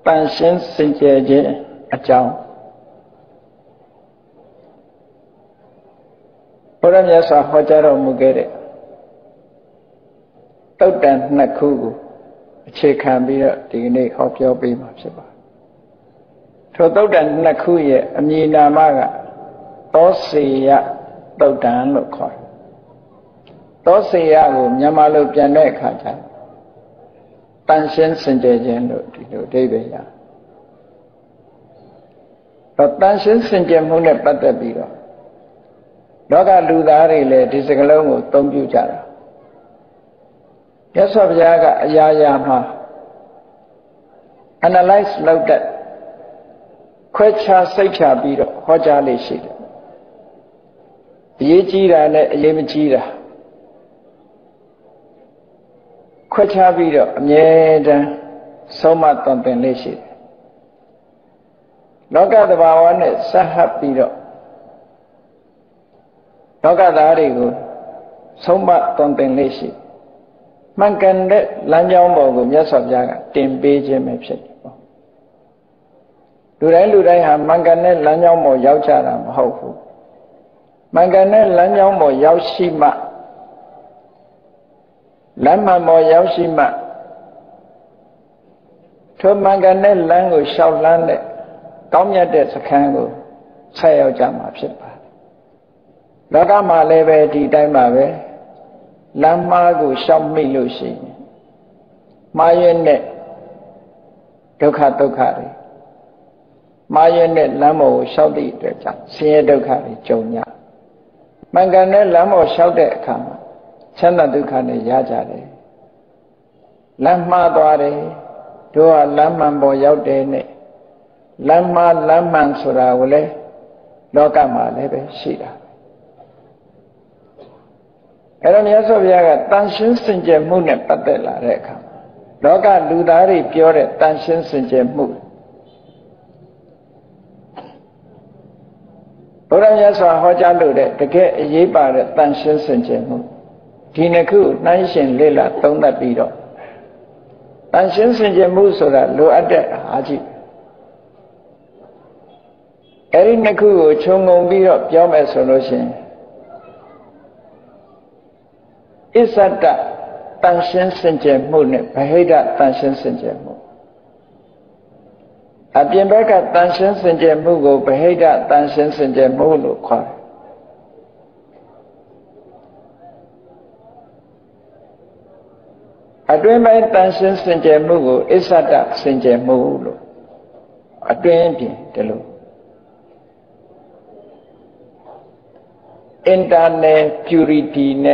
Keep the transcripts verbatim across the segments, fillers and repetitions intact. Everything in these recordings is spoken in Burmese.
တန်ရှင်းစင်ကြယ်ခြင်းအကြောင်းဘုရားမြတ်စွာဟောကြားတော်မူခဲ့တဲ့တုတ်တန်နှစ်ခုကိုအခြေခံပြီးတော့ဒီကနေ့ဟောပြောပေးမှာဖြစ်ပါတယ်။ထိုတုတ်တန်နှစ်ခုရဲ့အမည်နာမကသောစေယတုတ်တန်လို့ခေါ်တယ်။သောစေယကိုမြန်မာလိုပြန်တဲ့အခါကျတန်ရှင်းစင်ကြယ်ခြင်းလို့ဒီလိုအဓိပ္ပာယ်ရ။တော့တန်ရှင်းစင်ကြယ်မှုနဲ့ပတ်သက်ပြီးတော့လောကလူသားတွေလည်းဒီစကားလုံးကိုသုံးပြုကြတာမြတ်စွာဘုရားကအရာရာမှာ analyze လုပ်တဲ့ခွဲခြားစိတ်ဖြာပြီးတော့ဟောကြားလေးရှိတယ်အရေးကြီးတာနဲ့အရေးမကြီးတာခွဲခြားပြီးတော့အမြဲတမ်းဆုံးမသွန်သင်လေးရှိတယ်လောကသဘာဝနဲ့ဆက်ဟပ်ပြီးတော့လောကသားတွေကိုဆုံးမသွန်သင်လေးရှိမှန်ကန်တဲ့လမ်းကြောင်းပေါ်ကိုမြတ်စွာဘုရားကတင်ပေးခြင်းပဲဖြစ်တယ်ပေါ့လူတိုင်းလူတိုင်းဟာမှန်ကန်တဲ့လမ်းကြောင်းပေါ်ရောက်ကြတာမဟုတ်ဘူးမှန်ကန်တဲ့လမ်းကြောင်းပေါ်ရောက်ရှိမှလမ်းမှန်ပေါ်ရောက်ရှိမှထိုမှန်ကန်တဲ့လမ်းကိုလျှောက်လန်းတဲ့ကောင်းမြတ်တဲ့စခန်းကိုဆက်ရောက်ကြမှာဖြစ်ပါတယ်လောကမှာလည်းပဲဒီတိုင်းပါပဲလမ်းမှားကိုရှောက်မိလို့ရှိရင်မှားရတဲ့ဒုက္ခဒုက္ခတွေမှားရတဲ့လမ်းပေါ်ကိုရှောက်သည့်အတွက်ကြောင့်ဆင်းရဲဒုက္ခတွေကြုံရမှန်ကန်တဲ့လမ်းပေါ်လျှောက်တဲ့အခါမှာချမ်းသာဒုက္ခတွေရကြတယ်လမ်းမှားသွားတယ်တို့ကလမ်းမှန်ပေါ်ရောက်တယ်နဲ့လမ်းမှားလမ်းမှန်ဆိုတာကိုလေလောကမှာလည်းပဲရှိတာအဲ့တော့မြတ်စွာဘုရားကတန်ရှင်းစင်ကြယ်မှုနဲ့ပတ်သက်လာတဲ့အခါလောကလူသားတွေပြောတဲ့တန်ရှင်းစင်ကြယ်မှုဘုရားမြတ်စွာဟောကြားလို့တဲ့တကယ်အရေးပါတဲ့တန်ရှင်းစင်ကြယ်မှုဒီနှစ်ခုနှိုင်းရှင်လေ့လာသုံးသပ်ပြီးတော့တန်ရှင်းစင်ကြယ်မှုဆိုတာလိုအပ်တဲ့အားကြီးအဲ့ဒီနှစ်ခုကိုခြုံငုံပြီးတော့ပြောမယ်ဆိုလို့ရှိရင်ဣစ္ဆဒတန်ရှင်းစင်ကြယ်မှုနဲ့ဗဟိတတန်ရှင်းစင်ကြယ်မှုအပြင်ဘက်ကတန်ရှင်းစင်ကြယ်မှုကိုဗဟိတတန်ရှင်းစင်ကြယ်မှုလို့ခေါ်တယ်အတွင်းပိုင်းတန်ရှင်းစင်ကြယ်မှုကိုဣစ္ဆဒစင်ကြယ်မှုလို့အတွင်းပြင်ဒီလို internal purity နဲ့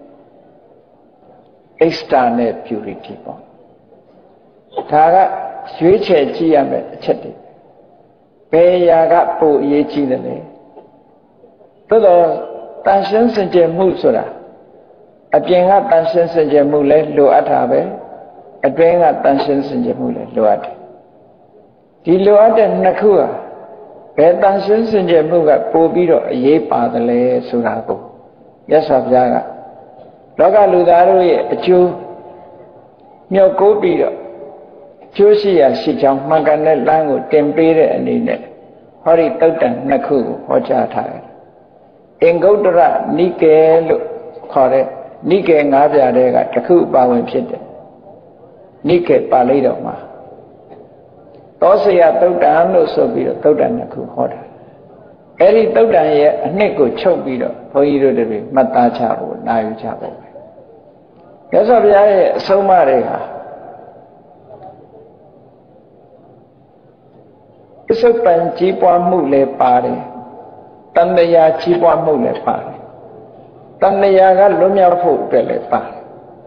external purity ပေါ့ဒါကရွေးချယ်ကြည့်ရမယ်အချက်တွေဘယ်ရာကပိုအရေးကြီးတယ်လဲသို့တော့တန်ရှင်းစင်ကြယ်မှုဆိုတာအပြင်ကတန်ရှင်းစင်ကြယ်မှုလဲလိုအပ်တာပဲအတွင်းကတန်ရှင်းစင်ကြယ်မှုလဲလိုအပ်တယ်ဒီလိုအပ်တဲ့နှစ်ခုဟာဘယ်တန်ရှင်းစင်ကြယ်မှုကပိုပြီးတော့အရေးပါတယ်လဲဆိုတာကိုမြတ်စွာဘုရားကလောကလူသားတို့ရဲ့အကျိုးမျှော်ကိုးပြီးတော့ကျိုးရှိရာရှိချောင်းမှန်ကန်တဲ့လမ်းကိုတင်ပေးတဲ့အနေနဲ့ဟောဒီတုတ်တန်နှစ်ခုကိုဟောကြားထားတယ်အင်္ဂုတ္တရနိကေလို့ခေါ်တဲ့နိကေငါးပြားတဲ့ကတစ်ခုပါဝင်ဖြစ်တယ်နိကေပါဠိတော်မှာသောစေယတုတ်တန်လို့ဆိုပြီးတော့တုတ်တန်နှစ်ခုဟောတာအဲ့ဒီတုတ်တန်ရဲ့အနှစ်ကိုချုပ်ပြီးတော့ဘုန်းကြီးတို့တွေမှတ်သားချဖို့နာယူကြဖို့ပဲမြတ်စွာဘုရားရဲ့အဆုံးအမတွေဟာပစ္စုပန်ကြီးပွားမှုလည်းပါတယ်တဏှာကြီးပွားမှုလည်းပါတယ်တဏှာကလွတ်မြောက်ဖို့အတွက်လည်းပါတယ်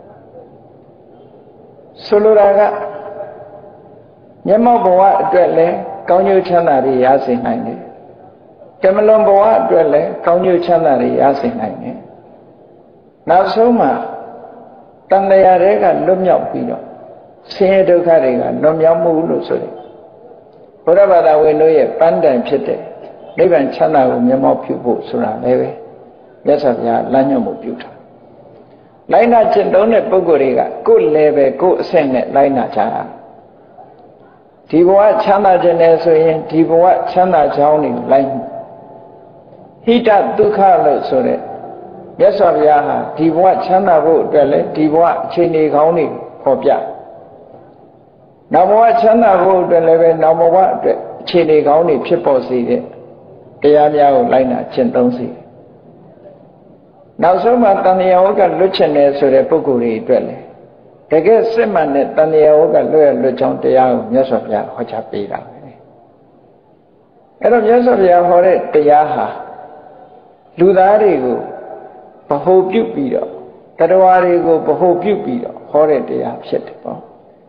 ဆိုလိုတာကမျက်မှောက်ဘဝအတွက်လည်းကောင်းကျိုးချမ်းသာတွေရစေနိုင်တယ်ကမလွန်ဘဝအတွက်လည်းကောင်းကျိုးချမ်းသာတွေရစေနိုင်တယ်နောက်ဆုံးမှာတဏှာတွေကလွတ်မြောက်ပြီးတော့ဆင်းရဲဒုက္ခတွေကလွတ်မြောက်မှုလို့ဆိုတယ်ဘုရားဘာသာဝင်တို့ရဲ့ပန်းတိုင်ဖြစ်တဲ့နိဗ္ဗာန်ချမ်းသာကိုမျက်မှောက်ပြုဖို့ဆိုတာလည်းပဲမြတ်စွာဘုရားလမ်းညွှန်မှုပြုထားလိုက်နာကျင့်သုံးတဲ့ပုဂ္ဂိုလ်တွေကကိုယ် level ကိုယ်အဆင့်နဲ့လိုက်နာကြတာဒီဘဝချမ်းသာခြင်းနဲ့ဆိုရင်ဒီဘဝချမ်းသာကြောင်းကိုလိုက်မှုဟိတဒုက္ခလို့ဆိုတဲ့မြတ်စွာဘုရားဟာဒီဘဝချမ်းသာဖို့အတွက်လည်းဒီဘဝအခြေအနေကောင်းတွေဖော်ပြနောက်ဘဝချမ်းသာဖို့အတွက်လည်းပဲနောက်ဘဝအတွက်အခြေအနေကောင်းတွေဖြစ်ပေါ်စေတဲ့တရားများကိုလိုက်နာကျင့်သုံးစေတယ်နောက်ဆုံးမှာတဏှာဝကလွတ်ချင်တယ်ဆိုတဲ့ပုဂ္ဂိုလ်တွေအတွက်လည်းတကယ်စစ်မှန်တဲ့တဏှာဝကလွတ်ရလွတ်ချောင်းတရားကိုမြတ်စွာဘုရားဟောကြားပေးတာပဲအဲ့တော့မြတ်စွာဘုရားဟောတဲ့တရားဟာလူသားတွေကိုဗဟုပြုပြီးတော့တရားတွေကိုဗဟုပြုပြီးတော့ဟောတဲ့တရားဖြစ်တယ်ပေါ့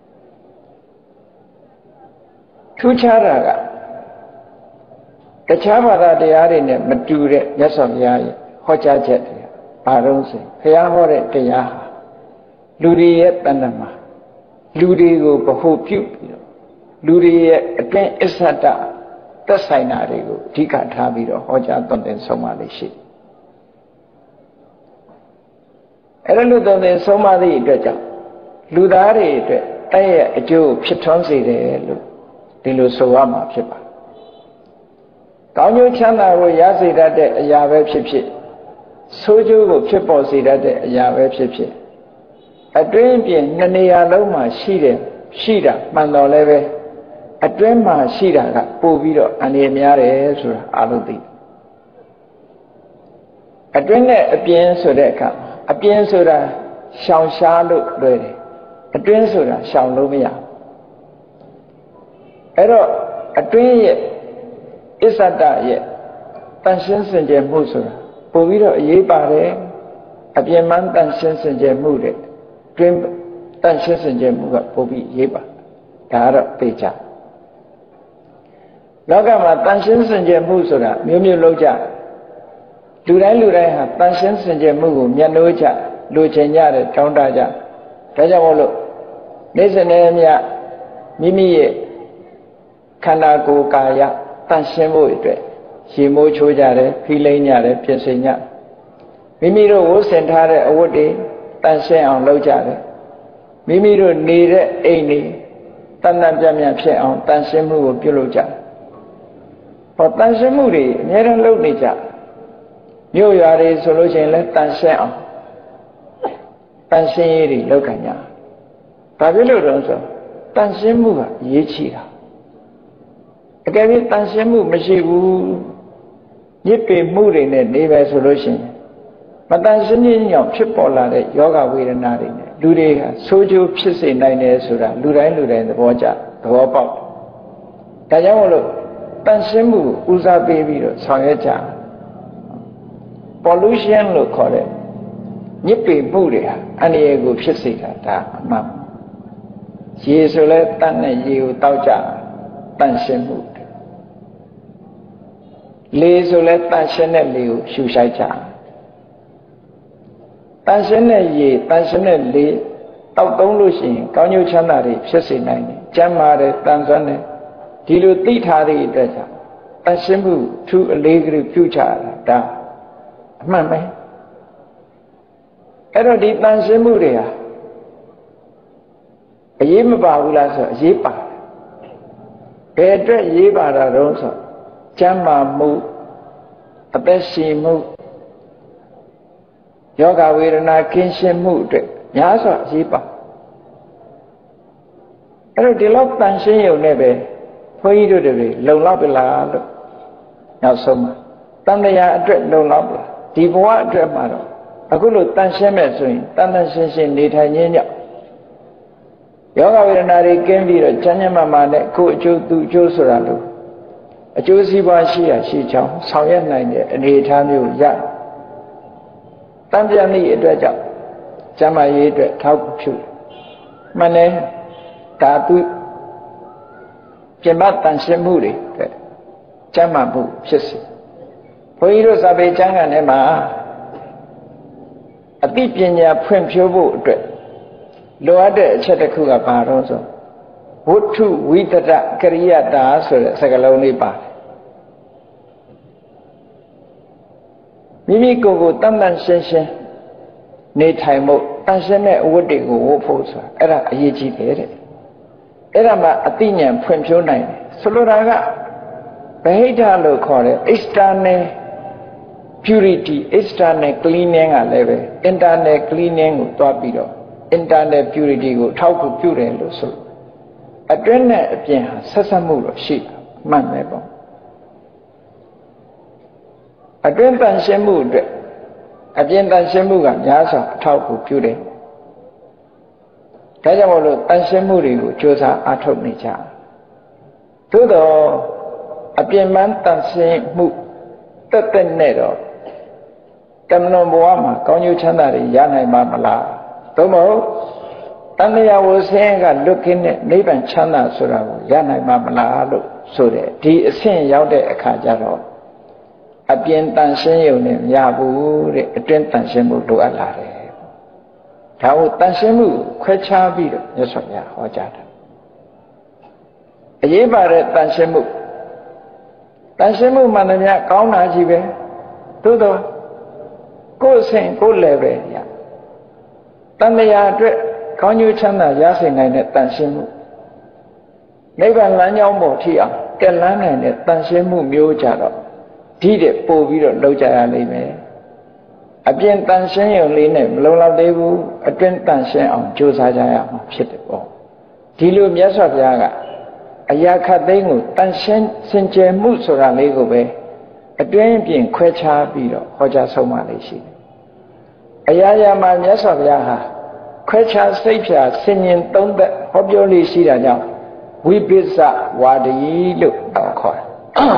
ထူးခြားတာကတခြားဘာသာတရားတွေနဲ့မတူတဲ့မြတ်စွာဘုရားရဲ့ဟောကြားချက်တွေဘာလို့ဆိုဘုရားဟောတဲ့တရားဟာလူတွေရဲ့တဏ္ဍမှာလူတွေကိုဗဟုပြုပြီးတော့လူတွေရဲ့အတွင်းအစ္ဆဒသက်ဆိုင်တာတွေကိုအဓိကထားပြီးတော့ဟောကြားသွန်သင်ဆုံးမလေးရှိအဲ့ဒါလို့သွန်သင်ဆုံးမသည့်အတွက်ကြောင့်လူသားတွေအတွက်တဲ့ရဲ့အကျိုးဖြစ်ထွန်းစေတယ်လို့ဒီလိုဆိုရမှာဖြစ်ပါကောင်းကျိုးချမ်းသာကိုရစေတတ်တဲ့အရာပဲဖြစ်ဖြစ်ဆိုးကျိုးကိုဖြစ်ပေါ်စေတတ်တဲ့အရာပဲဖြစ်ဖြစ်အတွင်းပြင်နှစ်နေရာလုံးမှာရှိတယ်ရှိတာမှန်တော်လည်းပဲအတွင်းမှာရှိတာကပို့ပြီးတော့အနေများတယ်ဆိုတာအားလုံးသိအတွင်းနဲ့အပြင်ဆိုတဲ့အခါအပြင်ဆိုတာရှောင်ရှားလို့လွယ်တယ်အတွင်းဆိုတာရှောင်လို့မရအဲ့တော့အတွင်းရဲ့အစ္ဆဒရဲ့တန်ရှင်းစင်ကြယ်မှုဆိုတာပို့ပြီးတော့အရေးပါတယ်အပြင်မှတန်ရှင်းစင်ကြယ်မှုတဲ့တွင်းတန်ရှင်းစင်ကြယ်မှုကပို့ပြီးရေးပါဒါကတော့သိကြလောကမှာတန်ရှင်းစင်ကြယ်မှုဆိုတာမျိုးမျိုးလုံးကြလူတိုင်းလူတိုင်းဟာတန်ရှင်းစင်ကြယ်မှုကိုမျက်နှိုးကြလူချင်ကြတယ်တောင်းတကြဒါကြောင့်မို့လို့နေစနေမြမိမိရဲ့ခန္ဓာကိုယ်ကာယတန်ရှင်းဖို့အတွက်ရေမိုးချိုးကြတယ်ဖိလိမ့်ကြတယ်ပြင်ဆင်ကြမိမိတို့ဝတ်ဆင်ထားတဲ့အဝတ်တွေတန်ရှင်းအောင်လုပ်ကြတယ်မိမိတို့နေတဲ့အိမ်တွေတဏ္ဍပြတ်မြတ်ဖြစ်အောင်တန်ရှင်းမှုကိုပြုလုပ်ကြဟောတန်ရှင်းမှုတွေအများအားလုပ်နေကြမြို့ရွာတွေဆိုလို့ရှိရင်လည်းတန်ရှင်းအောင်တန်ရှင်းရေးတွေလုပ်ကြကြဘာဖြစ်လို့လဲဆိုတန်ရှင်းမှုကအရေးကြီးတာအကယ်၍တန်ရှင်းမှုမရှိဘူးညစ်ပေမှုတွေနဲ့နေပဲဆိုလို့ရှိရင်မတန်ရှင်းခြင်းကြောင့်ဖြစ်ပေါ်လာတဲ့ယောဂဝေဒနာတွေနဲ့လူတွေကဆိုးကျိုးဖြစ်စေနိုင်တယ်ဆိုတာလူတိုင်းလူတိုင်းသဘောကျသဘောပေါက်ဒါကြောင့်မလို့တန်ရှင်းမှုဦးစားပေးပြီးတော့ဆောင်ရွက်ကြ pollution လို့ခေါ်တဲ့ညစ်ပေမှုတွေဟာအန္တရာယ်ကိုဖြစ်စေတာဒါအမှန်ရေဆိုလဲတတ်နဲ့ရေကိုတောက်ကြတန်ရှင်းမှုလေဆိုလဲတန်ရှင်းတဲ့လေကိုရှူရှိုက်ကြတန်ရှင်းတဲ့ရေတန်ရှင်းတဲ့လေတောက်သုံးလို့ရှိရင်ကောင်းကျိုးချမ်းသာတွေဖြစ်စေနိုင်တယ်ကျမ်းမာတယ်တန်ဆွမ်းတယ်ဒီလိုသိထားတဲ့အတွက်ကြောင့်တန်ရှင်းမှုထူးအလေးကလေးပြုချတာဒါအမှန်ပဲအဲ့တော့ဒီတန်ရှင်းမှုတွေဟာအရေးမပါဘူးလားဆိုအရေးပါတယ်ဘယ်အတွက်ရေးပါတာတော့ဆိုကျမ်းမာမှုအသက်ရှင်မှုယောဂဝေဒနာကင်းရှင်းမှုအတွက်များစွာအရေးပါအဲ့တော့ဒီလောက်တန်ရှင်းရုံနဲ့ပဲဘုန်းကြီးတို့တွေလုံလောက်ပြီလားလို့နောက်ဆုံးမှာတန်တရားအတွက်လုံလောက်ပြီဒီဘဝအတွက်မှာတော့အခုလို့တန်ရှင်းမဲ့ဆိုရင်တန်တန်ရှင်းရှင်းနေထိုင်ခြင်းကြောင့်ယောဂဝေဒနာတွေကင်းပြီးတော့ချမ်းချမ်းမာမာနဲ့ကိုယ်အကျိုးသူအကျိုးဆိုတာလို့အကျိုးစီးပွားရှိရရှိချောင်းဆောင်ရွက်နိုင်တဲ့အနေအထားမျိုးရတန်ပြန်သည့်အတွက်ကြောင့်ကျမ်းမာရေးအတွက်ထောက်ပြုမှန်တယ်ဒါသူပြင်ပတန်ရှင်းမှုတွေအတွက်ကျမ်းမာမှုဖြစ်စေဘုန်းကြီးတို့စာပေကျမ်းဂန်ထဲမှာအသိပညာဖွံ့ဖြိုးဖို့အတွက်လိုအပ်တဲ့အချက်တစ်ခုကဘာတော့ဆိုဝတ္ထုဝိတ္တကရိယတာဆိုတဲ့စကားလုံးလေးပါတယ်မိမိကိုယ်ကိုတန်တန်ရှင်းရှင်းနေထိုင်ဖို့တန်ရှင်းတဲ့အဝတ်တွေကိုဝတ်ဖို့ဆိုတာအဲ့ဒါအရေးကြီးတယ်တဲ့အဲ့ဒါမှအတိညာဖွင့်ဖြိုးနိုင်တယ်ဆိုလိုတာကဗဟိတလို့ခေါ်တဲ့ external purity external cleaning ကလည်းပဲ internal cleaning ကိုတွားပြီးတော့ internal purity ကိုထောက်ကူပြုတယ်လို့ဆိုအတွင်းနဲ့အပြင်ဟာဆက်ဆက်မှုတော့ရှိမှန်တယ်ပေါ့အတွင်းတန်ရှင်းမှုအတွက်အပြင်တန်ရှင်းမှုကများစွာအထောက်ကူပြုတယ်ဒါကြောင့်မို့လို့တန်ရှင်းမှုတွေကိုကြိုးစားအားထုတ်နေကြသို့တော့အပြင်မှန်တန်ရှင်းမှုတက်တက်နဲ့တော့တမန်တော်ဘဝမှာကောင်းကျိုးချမ်းသာတွေရနိုင်မှာမလားသို့မဟုတ်တဏှာဝဆင်းကလွတ်ကင်းတဲ့နိဗ္ဗာန်ချမ်းသာဆိုတာကိုရနိုင်မှာမလားလို့ဆိုတဲ့ဒီအဆင့်ရောက်တဲ့အခါကျတော့အပြင်တန်ရှင်းရုံနဲ့မရဘူးတဲ့အတွင်းတန်ရှင်းမှုလိုအပ်လာတယ်ဒါကိုတန်ရှင်းမှုခွဲခြားပြီးတော့မြတ်စွာဘုရားဟောကြားတာအရေးပါတဲ့တန်ရှင်းမှုတန်ရှင်းမှုမှန်သမျှကောင်းတာကြီးပဲသို့တော့ကိုယ်အဆင့်ကိုယ် level ရတဏှာအတွက်ကောင်းကျိုးချမ်းသာရစေနိုင်တဲ့တန်ရှင်းမှုနိဗ္ဗာန်လမ်းကြောင်းပေါ်ထိအောင်တက်လန်းနိုင်တဲ့တန်ရှင်းမှုမျိုးကြတော့ဒီတဲ့ပို့ပြီးတော့လောက်ကြရလိမ့်မယ်အပြင်တန်ရှင်းရုံလေးနဲ့မလုံလောက်သေးဘူးအတွင်းတန်ရှင်းအောင်ကြိုးစားကြရမှာဖြစ်တယ်ပေါ့ဒီလိုမြတ်စွာဘုရားကအရာခတ်သိမ်းကိုတန်ရှင်းစင်ကြယ်မှုဆိုတာလေးကိုပဲအတွင်းပြင်ခွဲခြားပြီးတော့ဟောကြားဆုံးမလေးရှိတယ်အရာရာမှာမြတ်စွာဘုရားဟာခွဲခြားစိတ်ဖြာဆင်ញင်သုံးသက်ဟောပြောလေးရှိတာကြောင့်ဝိပိဿဝါဒီလို့ခေါ်တယ်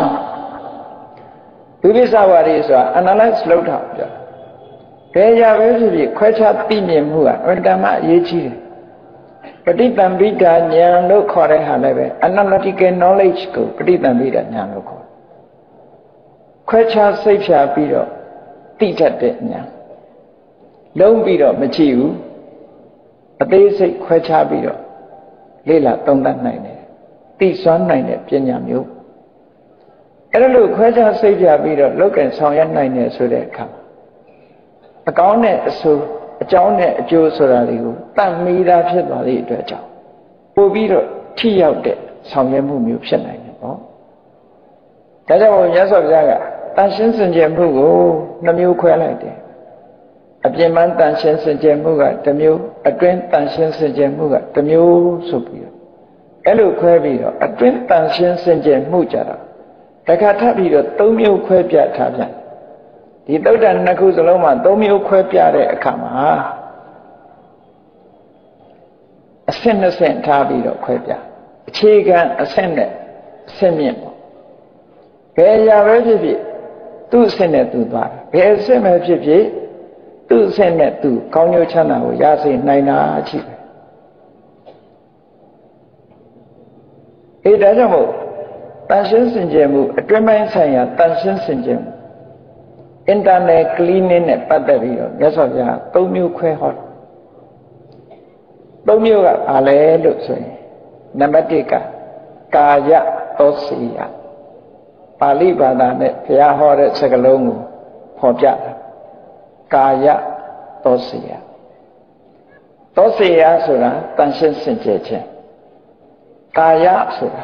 ဝိပိဿဝါဒီဆိုတာ analyze လုပ်တာပြောဘယ်ရာပဲဖြစ်ဖြစ်ခွဲခြားသိမြင်မှုကအတ္တမအရေးကြီးတယ်ပဋိသင်္ပိဒာဉာဏ်လို့ခေါ်တဲ့ဟာလည်းပဲ analytical knowledge ကိုပဋိသင်္ပိဒာဉာဏ်လို့ခေါ်ခွဲခြားစိတ်ဖြာပြီးတော့သိတတ်တဲ့ဉာဏ်လုံးပြီးတော့မကြည့်ဘူးအသေးစိတ်ခွဲခြားပြီးတော့လေ့လာသုံးသပ်နိုင်တယ်သိစွမ်းနိုင်တဲ့ပညာမျိုးအဲ့လိုခွဲခြားစိတ်ဖြာပြီးတော့လောက်ကင်ဆောင်ရွက်နိုင်တယ်ဆိုတဲ့အခါအကောင်းနဲ့အဆိုးအကြောင်းနဲ့အကျိုးဆိုတာတွေကိုတတ်မိတာဖြစ်သွားသည့်အတွက်ကြောင့်ပို့ပြီးတော့ထိရောက်တဲ့ဆောင်ရွက်မှုမျိုးဖြစ်နိုင်တယ်ပေါ့ဒါကြောင့်မြတ်စွာဘုရားကတန်ရှင်းစင်ကြယ်မှုကိုနှမျိုးခွဲလိုက်တယ်အပြင်မှတန်ရှင်းစင်ကြယ်မှုကတစ်မျိုးအတွင်းတန်ရှင်းစင်ကြယ်မှုကတစ်မျိုးဆိုပြီးတော့အဲ့လိုခွဲပြီးတော့အတွင်းတန်ရှင်းစင်ကြယ်မှုကြတော့တခါထပ်ပြီးတော့သုံးမျိုးခွဲပြထားပြန်ဒီသုဒ္ဓနှစ်ခုစလုံးမှာသုံးမျိုးခွဲပြတဲ့အခါမှာအဆင့်နှစ်ဆင့်ထားပြီးတော့ခွဲပြအခြေခံအဆင့်နဲ့အဆင့်မြင့်ပေါ့ဘယ်ရာပဲဖြစ်ဖြစ်သူ့အဆင့်နဲ့သူသွားတယ်ဘယ်အဆင့်ပဲဖြစ်ဖြစ်သူ့အဆင့်နဲ့သူကောင်းကျိုးချမ်းသာကိုရစေနိုင်တာရှိတယ်အဲဒါကြောင့်မို့တန်ရှင်းစင်ကြယ်မှုအတွင်းပိုင်းဆိုင်ရာတန်ရှင်းစင်ကြယ်မှု internal cleaning နဲ့ပတ်သက်ပြီးတော့မြတ်စွာဘုရားသုံးမျိုးခွဲဟောသုံးမျိုးကဘာလဲလို့ဆိုရင်နံပါတ်တစ်ကကာယသောစီယပါဠိဘာသာနဲ့ဘုရားဟောတဲ့စကားလုံးကိုဖော်ပြတာကာယသောစီယသောစီယဆိုတာတန်ရှင်းစင်ကြယ်ခြင်းကာယဆိုတာ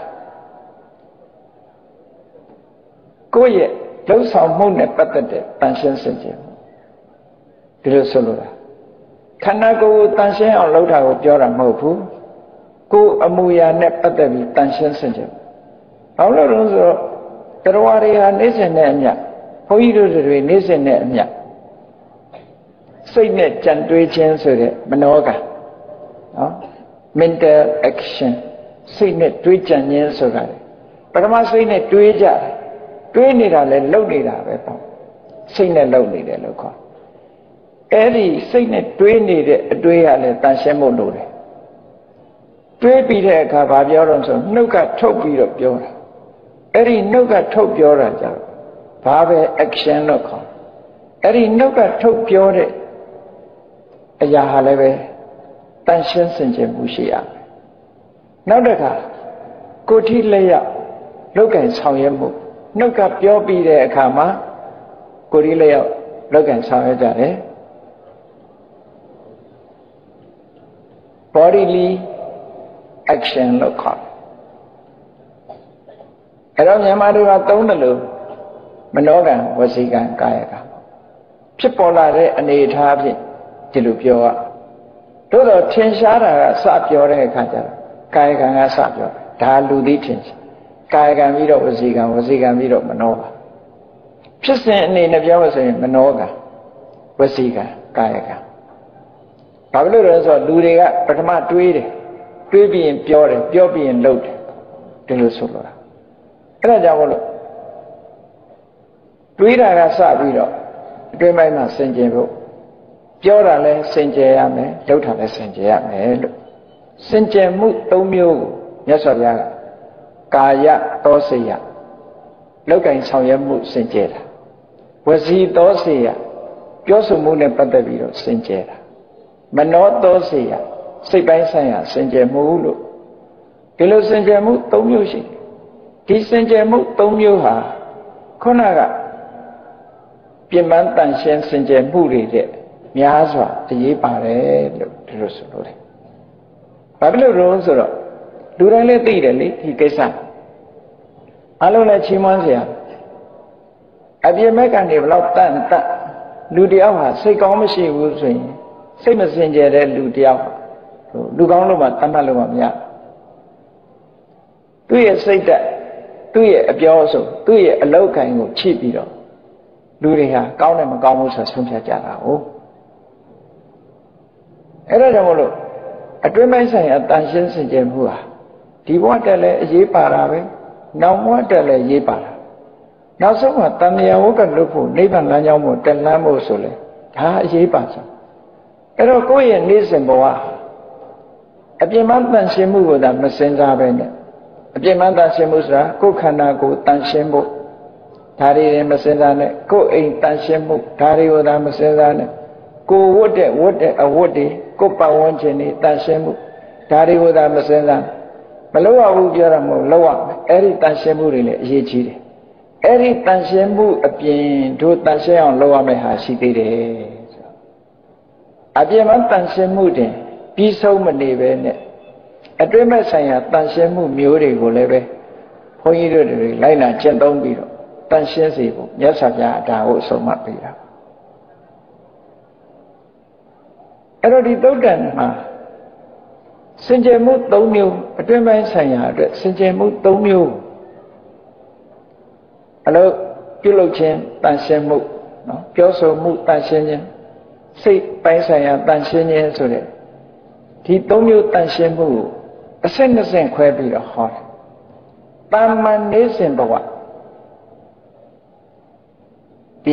ကိုယ့်ရဲ့လှုပ်ဆောင်မှုနဲ့ပတ်သက်တဲ့တန်ရှင်းစင်ကြယ်မှုဒီလိုဆိုလိုတာခန္ဓာကိုယ်ကိုတန်ရှင်းအောင်လုပ်တာကိုပြောတာမဟုတ်ဘူးကိုယ်အမူအရာနဲ့ပတ်သက်ပြီးတန်ရှင်းစင်ကြယ်ဘာလို့လဲဆိုတော့တရားတွေဟာနေစဉ်နဲ့အမျှဘုန်းကြီးတို့တွေနေစဉ်နဲ့အမျှစိတ်နဲ့ကြံတွေးခြင်းဆိုတဲ့မနောကနော် mental action စိတ်နဲ့တွေးကြံခြင်းဆိုတာပထမစိတ်နဲ့တွေးကြတယ်တွေးနေတာလဲလှုပ်နေတာပဲပေါ့စိတ်နဲ့လှုပ်နေတယ်လို့ခေါ်အဲ့ဒီစိတ်နဲ့တွေးနေတဲ့အတွေးရလဲတန်ရှင်းဖို့လိုတယ်တွေးပြီးတဲ့အခါဘာပြောတော့ဆိုနှုတ်ကထုတ်ပြီးတော့ပြောတာအဲ့ဒီနှုတ်ကထုတ်ပြောတာကြတော့ဘာပဲ action လို့ခေါ်အဲ့ဒီနှုတ်ကထုတ်ပြောတဲ့အရာဟာလည်းပဲတန်ရှင်းစင်ကြယ်မှုရှိရမယ်နောက်တစ်ခါကိုယ်ထိလက်ရောက်လောက်ကင်ဆောင်ရွက်မှုနှုတ်ကပြောပြီးတဲ့အခါမှာကိုယ်ထိလက်ရောက်လောက်ကင်ဆောင်ရွက်ကြတယ် bodily action လို့ခေါ်တယ်အဲ့တော့မြန်မာတွေကသုံးတယ်လို့မနောကံဝစီကံကာယကံဖြစ်ပေါ်လာတဲ့အနေအထားဖြင့်ဒီလိုပြောရသို့တော့ထင်ရှားတာကစပြောတဲ့အခါကျတော့ကာယကံကစပြောတယ်ဒါလူသိထင်ရှားကာယကံပြီးတော့ဝစီကံဝစီကံပြီးတော့မနောကံဖြစ်စဉ်အနေနဲ့ပြောလို့ဆိုရင်မနောကံဝစီကံကာယကံဘာဖြစ်လို့လဲဆိုတော့လူတွေကပထမတွေးတယ်တွေးပြီးရင်ပြောတယ်ပြောပြီးရင်လုပ်တယ်ဒီလိုဆိုလိုတာအဲ့ဒါကြောင့်မို့လို့တွေးတာကစပြီးတော့အတွင်းပိုင်းမှာစင်ကြယ်ဖို့ပြောတာလဲစင်ကြယ်ရမယ်လုပ်တာလဲစင်ကြယ်ရမယ်လို့စင်ကြယ်မှု၃မျိုးကိုမြတ်စွာဘုရားကကာယသောစေယလောက်ကင်ဆောင်ရွက်မှုစင်ကြယ်တာဝစီသောစေယပြောဆိုမှုနဲ့ပတ်သက်ပြီးတော့စင်ကြယ်တာမနောသောစေယစိတ်ပိုင်းဆိုင်ရာစင်ကြယ်မှုလို့ဒီလိုစင်ကြယ်မှု၃မျိုးရှိဒီစင်ကြယ်မှု၃မျိုးဟာခုနကပြင်ပန်းတန်ရှင်းစင်ကြယ်မှုတွေတဲ့များစွာအရေးပါတယ်လို့ဒီလိုဆိုလို့တယ်ဘာဖြစ်လို့လဲဆိုတော့လူတိုင်းလည်းသိတယ်လေဒီကိစ္စအလုံးလည်းချီးမွမ်းစရာအပြည့်မဲ့ကနေဘလောက်တန်တတ်လူတယောက်ဟာစိတ်ကောင်းမရှိဘူးဆိုရင်စိတ်မစင်ကြယ်တဲ့လူတယောက်လူကောင်းလို့မှတတ်မှတ်လို့မှမရသူ့ရဲ့စိတ်ဓာတ်သူ့ရဲ့အပြောအဆိုသူ့ရဲ့အလောက်ကိုင်ကိုချိပြီးတော့လူတွေဟာကောင်းတယ်မကောင်းဘူးဆိုဆုံးဖြတ်ကြတာဟုတ်အဲ့ဒါကြောင့်မလို့အတွင်းပိုင်းဆိုင်ရာတန်ရှင်းစင်ကြယ်မှုဟာဒီဘဝတက်လည်းအရေးပါတာပဲနောက်ဘဝတက်လည်းရေးပါတာနောက်ဆုံးမှာတဏှာဝကလွတ်ဖို့နိဗ္ဗာန်လမ်းကြောင်းကိုတက်လှမ်းဖို့ဆိုလဲဒါအရေးပါဆုံးအဲ့တော့ကိုယ့်ရဲ့နေ့စဉ်ဘဝအပြင်မှာတန်ရှင်းမှုကိုသာမစင်စားပဲနဲ့အပြင်မှာတန်ရှင်းမှုဆိုတာကိုယ်ခန္ဓာကိုယ်တန်ရှင်းဖို့ဒါတွေမစင်စားနဲ့ကိုယ်အိမ်တန်ရှင်းမှုဒါတွေကိုသာမစင်စားနဲ့ကိုယ်ဝတ်တဲ့ဝတ်တဲ့အဝတ်တွေကိုယ်ပတ်ဝန်းကျင်တွေတန်ရှင်းမှုဒါတွေကိုသာမစင်စားမလုပ်ရဘူးပြောတာမဟုတ်လုပ်ရမယ်အဲ့ဒီတန်ရှင်းမှုတွေလည်းအရေးကြီးတယ်အဲ့ဒီတန်ရှင်းမှုအပြင်တို့တန်ရှင်းအောင်လုပ်ရမယ့်ဟာရှိသေးတယ်ဆိုအပြင်မှာတန်ရှင်းမှုတင်ပြီးဆုံးမနေပဲနဲ့အတွင်းမဲ့ဆိုင်ရာတန်ရှင်းမှုမျိုးတွေကိုလည်းပဲဘုန်းကြီးတို့တွေလိုက်နာကျင့်သုံးပြီးတော့တန်ရှင်းစေဖို့မြတ်စွာဘုရားဒါကိုအဆုံးအမပေးတာအဲ့တော့ဒီသုတ်တန်မှာစင်ကြယ်မှု၃မျိုးအတွင်းပိုင်းဆိုင်ရာအတွက်စင်ကြယ်မှု၃မျိုးအလို့ပြုလုပ်ခြင်းတန်ရှင်းမှုနော်ပြောဆိုမှုတန်ရှင်းခြင်းစိတ်ပိုင်းဆိုင်ရာတန်ရှင်းခြင်းဆိုတဲ့ဒီ၃မျိုးတန်ရှင်းမှုကိုအစစ်နှစ်ဆင့်ခွဲပြီးတော့ဟောတယ်တာမန်နေစဉ်ဘဝဒီ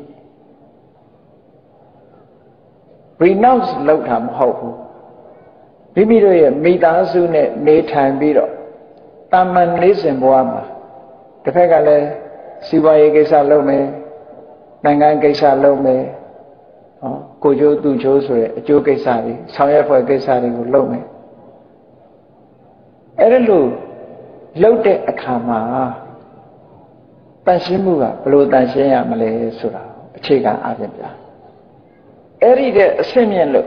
renounce လုပ်တာမဟုတ်ဘူးမိမိတို့ရဲ့မိသားစုနဲ့နေထိုင်ပြီးတော့တာမန်နေစဉ်ဘဝမှာတစ်ဖက်ကလည်းစီးပွားရေးကိစ္စလုပ်မယ်နိုင်ငံကိစ္စလုပ်မယ်ဟောကိုကျိုးသူကျိုးဆိုတဲ့အကျိုးကိစ္စတွေဆောင်ရွက်ဖွဲ့ကိစ္စတွေကိုလုပ်မယ်အဲ့ဒါလို့လုပ်တဲ့အခါမှာတန်ရှင်းမှုကဘယ်လိုတန်ရှင်းရမလဲဆိုတာအခြေခံအားဖြင့်ပြအဲ့ဒီတဲ့အဆင့်မြင့်လို့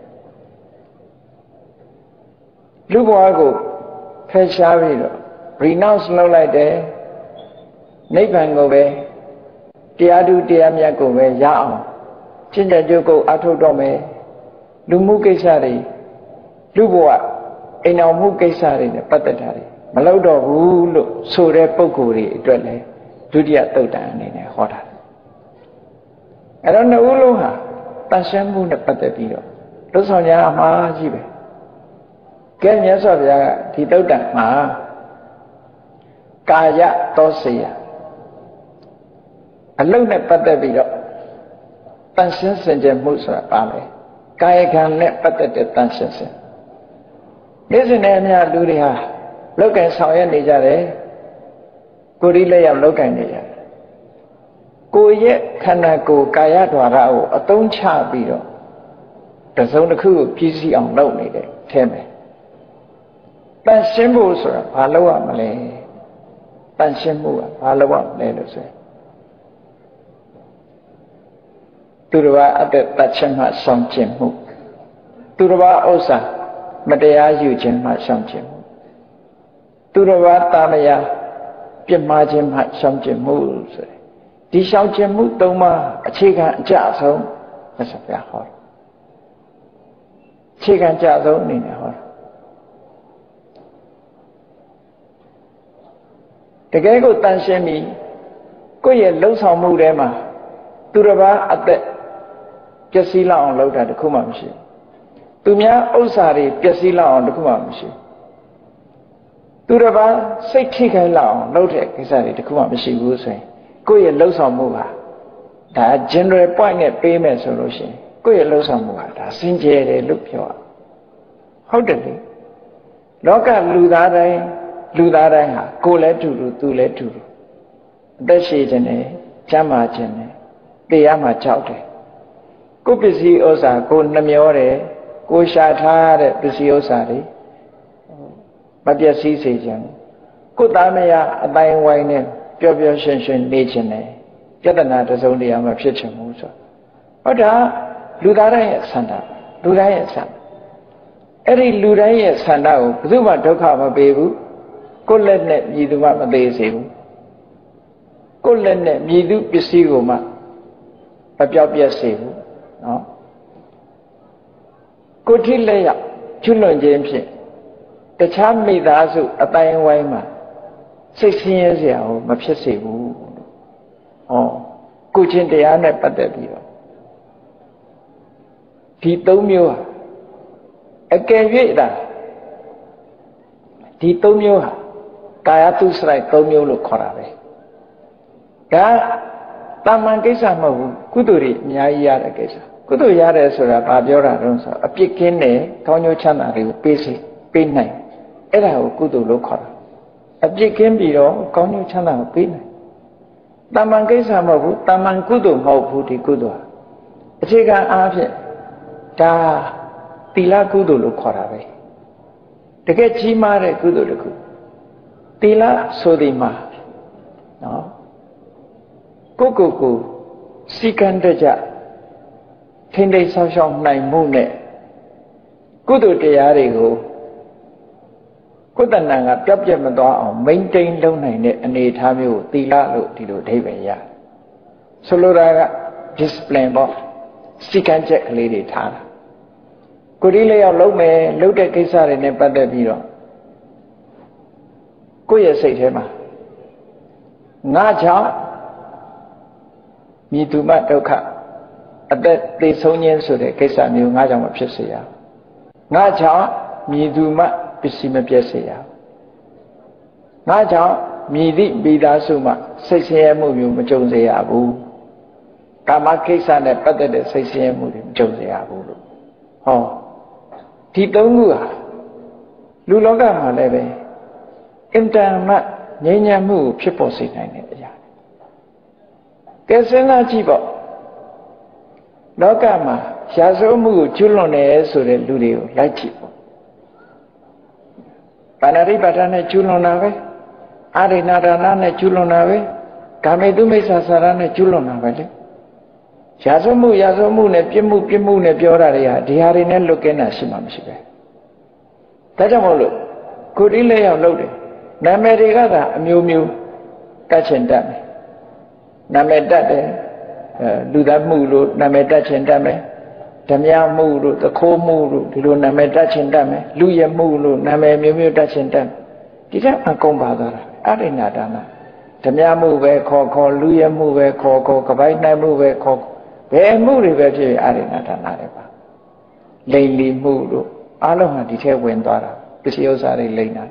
လူဘဝကိုဖယ်ရှားပြီးတော့ renounce လုပ်လိုက်တယ်နိဗ္ဗာန်ကိုပဲတရားဓုတရားမြတ်ကိုပဲရအောင်ကျင့်ကြံကြိုးကိုအထုတ်တော့မယ်လူမှုကိစ္စတွေလူဘဝအိမ်အောင်မှုကိစ္စတွေနဲ့ပတ်သက်တာတွေမလုပ်တော့ဘူးလို့ဆိုတဲ့ပုဂ္ဂိုလ်တွေအတွက်လည်းဒုတိယသုတ်တန်အနေနဲ့ဟောတာအဲ့တော့နှစ်ဦးလုံးဟာတန်ရှင်းမှုနဲ့ပတ်သက်ပြီးတော့လွတ်ဆောင်ကြအမှားကြီးပဲကဲမြတ်စွာဘုရားကဒီသုတ်တန်မှာကာယသောစေယအလုံးနဲ့ပတ်သက်ပြီးတော့တန်ရှင်းစင်ကြယ်မှုဆိုတာပါလေကာယကံနဲ့ပတ်သက်တဲ့တန်ရှင်းစင်နေ့စဉ်နဲ့အများလူတွေဟာလောက်ကင်ဆောင်ရွက်နေကြတယ်ကိုယ်ဒီလက်ရောက်လောက်ကင်နေကြတယ်ကိုယ်ရဲ့ခန္ဓာကိုယ်ကာယဓာရကိုအသုံးချပြီးတော့တစုံတစ်ခုကိုပြည့်စည်အောင်လုပ်နေတယ်ထဲမယ်တန်ရှင်းဖို့ဆိုတာဘာလုပ်ရမလဲတန်ရှင်းမှုကဘာလုပ်ရမလဲလို့ဆိုရင်သူတော်ဘာအသက်တတ်ခြင်းမှဆောင်ကျင်မှုသူတော်ဘာဥစ္စာမတရားယူခြင်းမှဆောင်ကျင်မှုသူတော်ဘာတာမယာပြစ်မှားခြင်းမှရှောင်ကျင်မှုဆိုတယ်ဒီရှောင်ကျင်မှုသုံးပါးအခြေခံအကျဆုံးမြတ်စွာဘုရားဟောတယ်အခြေခံကြဆုံးအနေနဲ့ဟောတယ်တကယ်ကိုတန်ရှင်းပြီးကိုယ့်ရဲ့လှုပ်ဆောင်မှုထဲမှာသူတစ်ပါးအသက်ပျက်စီးလောက်အောင်လုပ်တာတခုမှမရှိဘူးသူများဥစ္စာတွေပျက်စီးလောက်အောင်တခုမှမရှိဘူးသူတစ်ပါးစိတ်ထိခိုက်လောက်အောင်လုပ်တဲ့ကိစ္စတွေတခုမှမရှိဘူးဆိုရင်ကိုယ့်ရဲ့လှုပ်ဆောင်မှုဟာဒါ general point နဲ့ပေးမယ်ဆိုလို့ရှိရင်ကိုယ့်ရဲ့လှုပ်ဆောင်မှုဟာဒါစင်ကြယ်တယ်လို့ပြောရဟုတ်တယ်လေလောကလူသားတိုင်းလူသားတိုင်းဟာကိုယ်လည်းတူတူသူလည်းတူတူအသက်ရှည်ခြင်းနဲ့ကျန်းမာခြင်းနဲ့တရားမှကြောက်တယ်ကိုယ်ပစ္စည်းဥစ္စာကိုနှမျောတယ်ကိုရှာထားတဲ့ပစ္စည်းဥစ္စာတွေမပျက်စီးစေခြင်းကိုယ်သားမယားအတိုင်းဝိုင်းနဲ့ပျော်ပျော်ရွှင်ရွှင်နေခြင်းနဲ့ပြဿနာတစ်စုံတစ်ရာမဖြစ်ချင်ဘူးဆိုဟုတ်တာလူသားတိုင်းရဲ့ဆန္ဒလူတိုင်းရဲ့ဆန္ဒအဲ့ဒီလူတိုင်းရဲ့ဆန္ဒကိုဘယ်သူမှဒုက္ခမပေးဘူးကိုယ်လက်နဲ့မြည်သူမှမသေးစေဘူးကိုယ်လက်နဲ့မြည်သူပစ္စည်းကိုမှမပြောက်ပြက်စေဘူးနော်ကိုယ်ထိလက်ရောက်ကျွလွန်ခြင်းဖြင့်တခြားမိသားစုအတိုင်းဝိုင်းမှာစိတ်ဆင်းရဲစရာကိုမဖြစ်စေဘူးဟောကိုချင်းတရားနဲ့ပတ်သက်ပြီးတော့ဒီသုံးမျိုးဟာအကယ်၍သာဒီသုံးမျိုးဟာကာယတုစရိုက်သုံးမျိုးလို့ခေါ်တာပဲဒါတာမန်ကိစ္စမဟုတ်ဘူးကုသိုလ်တွေအများကြီးရတဲ့ကိစ္စကုသိုလ်ရတယ်ဆိုတာဘာပြောတာတုံးဆိုအပြစ်ကင်းတဲ့ကောင်းကျိုးချမ်းသာတွေကိုပေးစေပေးနိုင်အဲ့ဒါကိုကုသိုလ်လို့ခေါ်တာအပြစ်ကင်းပြီးတော့ကောင်းကျိုးချမ်းသာကိုပေးနိုင်တာမန်ကိစ္စမဟုတ်ဘူးတာမန်ကုသိုလ်မဟုတ်ဘူးဒီကုသိုလ်ဟာအခြေခံအားဖြင့်ဒါသီလကုသိုလ်လို့ခေါ်တာပဲတကယ်ကြီးမားတဲ့ကုသိုလ်တစ်ခုသီလဆိုဒီမှာနော်ကိုကိုကိုစီကံတကြထိမ့်သိမ်းဆောင်ရှောက်နိုင်မှုနဲ့ကုသိုလ်တရားတွေကိုကိုယ်တဏ္ဍာကပြတ်ပြတ်မသွားအောင် maintain လုပ်နိုင်တဲ့အနေအထားမျိုးကိုသီလလို့ဒီလိုအဓိပ္ပာယ်ရဆိုလိုတာက discipline ပေါ့စီကံချက်ကလေးတွေထားတာကိုယ်ဒီလေးရောက်လုံးမယ်လုပ်တဲ့ကိစ္စတွေနဲ့ပတ်သက်ပြီးတော့ကိုယ့်ရဲ့စိတ်ထဲမှာငါကြောင့်မြည်သူမဒုက္ခအသက်သေဆုံးခြင်းဆိုတဲ့ကိစ္စမျိုးငါကြောင့်မဖြစ်စေရငါကြောင့်မြည်သူမပစ္စည်းမပြည့်စေရငါကြောင့်မြည်သည့်မိသားစုမှစိတ်ဆင်းရဲမှုမျိုးမကြုံစေရဘူးကာမကိစ္စနဲ့ပတ်သက်တဲ့စိတ်ဆင်းရဲမှုတွေမကြုံစေရဘူးလို့ဟောဒီသုံးခုဟာလူလောကမှာလည်းပဲအင်တာနက်ငြိမ်းချမ်းမှုကိုဖြစ်ပေါ်စေနိုင်တဲ့အရာကဲစဉ်းစားကြည့်ပေါ့လောကမှာရာဇဝမှုကိုကျွလွန်တယ်ဆိုတဲ့လူတွေကိုလိုက်ကြည့်ပေါ့ပါဏာတိပါဒနဲ့ကျွလွန်တာပဲအာရိဏဒါနနဲ့ကျွလွန်တာပဲကာမေတုမိစ္ဆာစာရနဲ့ကျွလွန်တာပဲလေရာဇဝမှုရာဇဝမှုနဲ့ပြစ်မှုပြစ်မှုနဲ့ပြောတာတွေဟာဒီဟာတွေနဲ့လွတ်ကင်းတာရှိမှမရှိပဲဒါကြောင့်မို့လို့ကိုတိလက်ရောက်လုပ်တယ်နာမည်တွေကသာအမျိုးမျိုးတတ်ချင်တတ်မယ်နာမည်တတ်တယ်လူသားမှုလို့နာမည်တတ်ချင်တတ်မယ်ဓမြမှုလို့သခိုးမှုလို့ဒီလိုနာမည်တတ်ချင်တတ်မယ်လူရမှုလို့နာမည်မျိုးမျိုးတတ်ချင်တတ်ဒီတဲ့အကုန်ပါသွားတာအရိဏဒါနဓမြမှုပဲခေါ်ခေါ်လူရမှုပဲခေါ်ခေါ်ကပိုက်နိုင်မှုပဲခေါ်ဘယ်မှုတွေပဲဖြစ်အရိဏဒါနတွေပါလိမ်လီမှုလို့အလုံးဟာဒီထဲဝင်သွားတာပစ္စည်းဥစ္စာတွေလိမ်တာ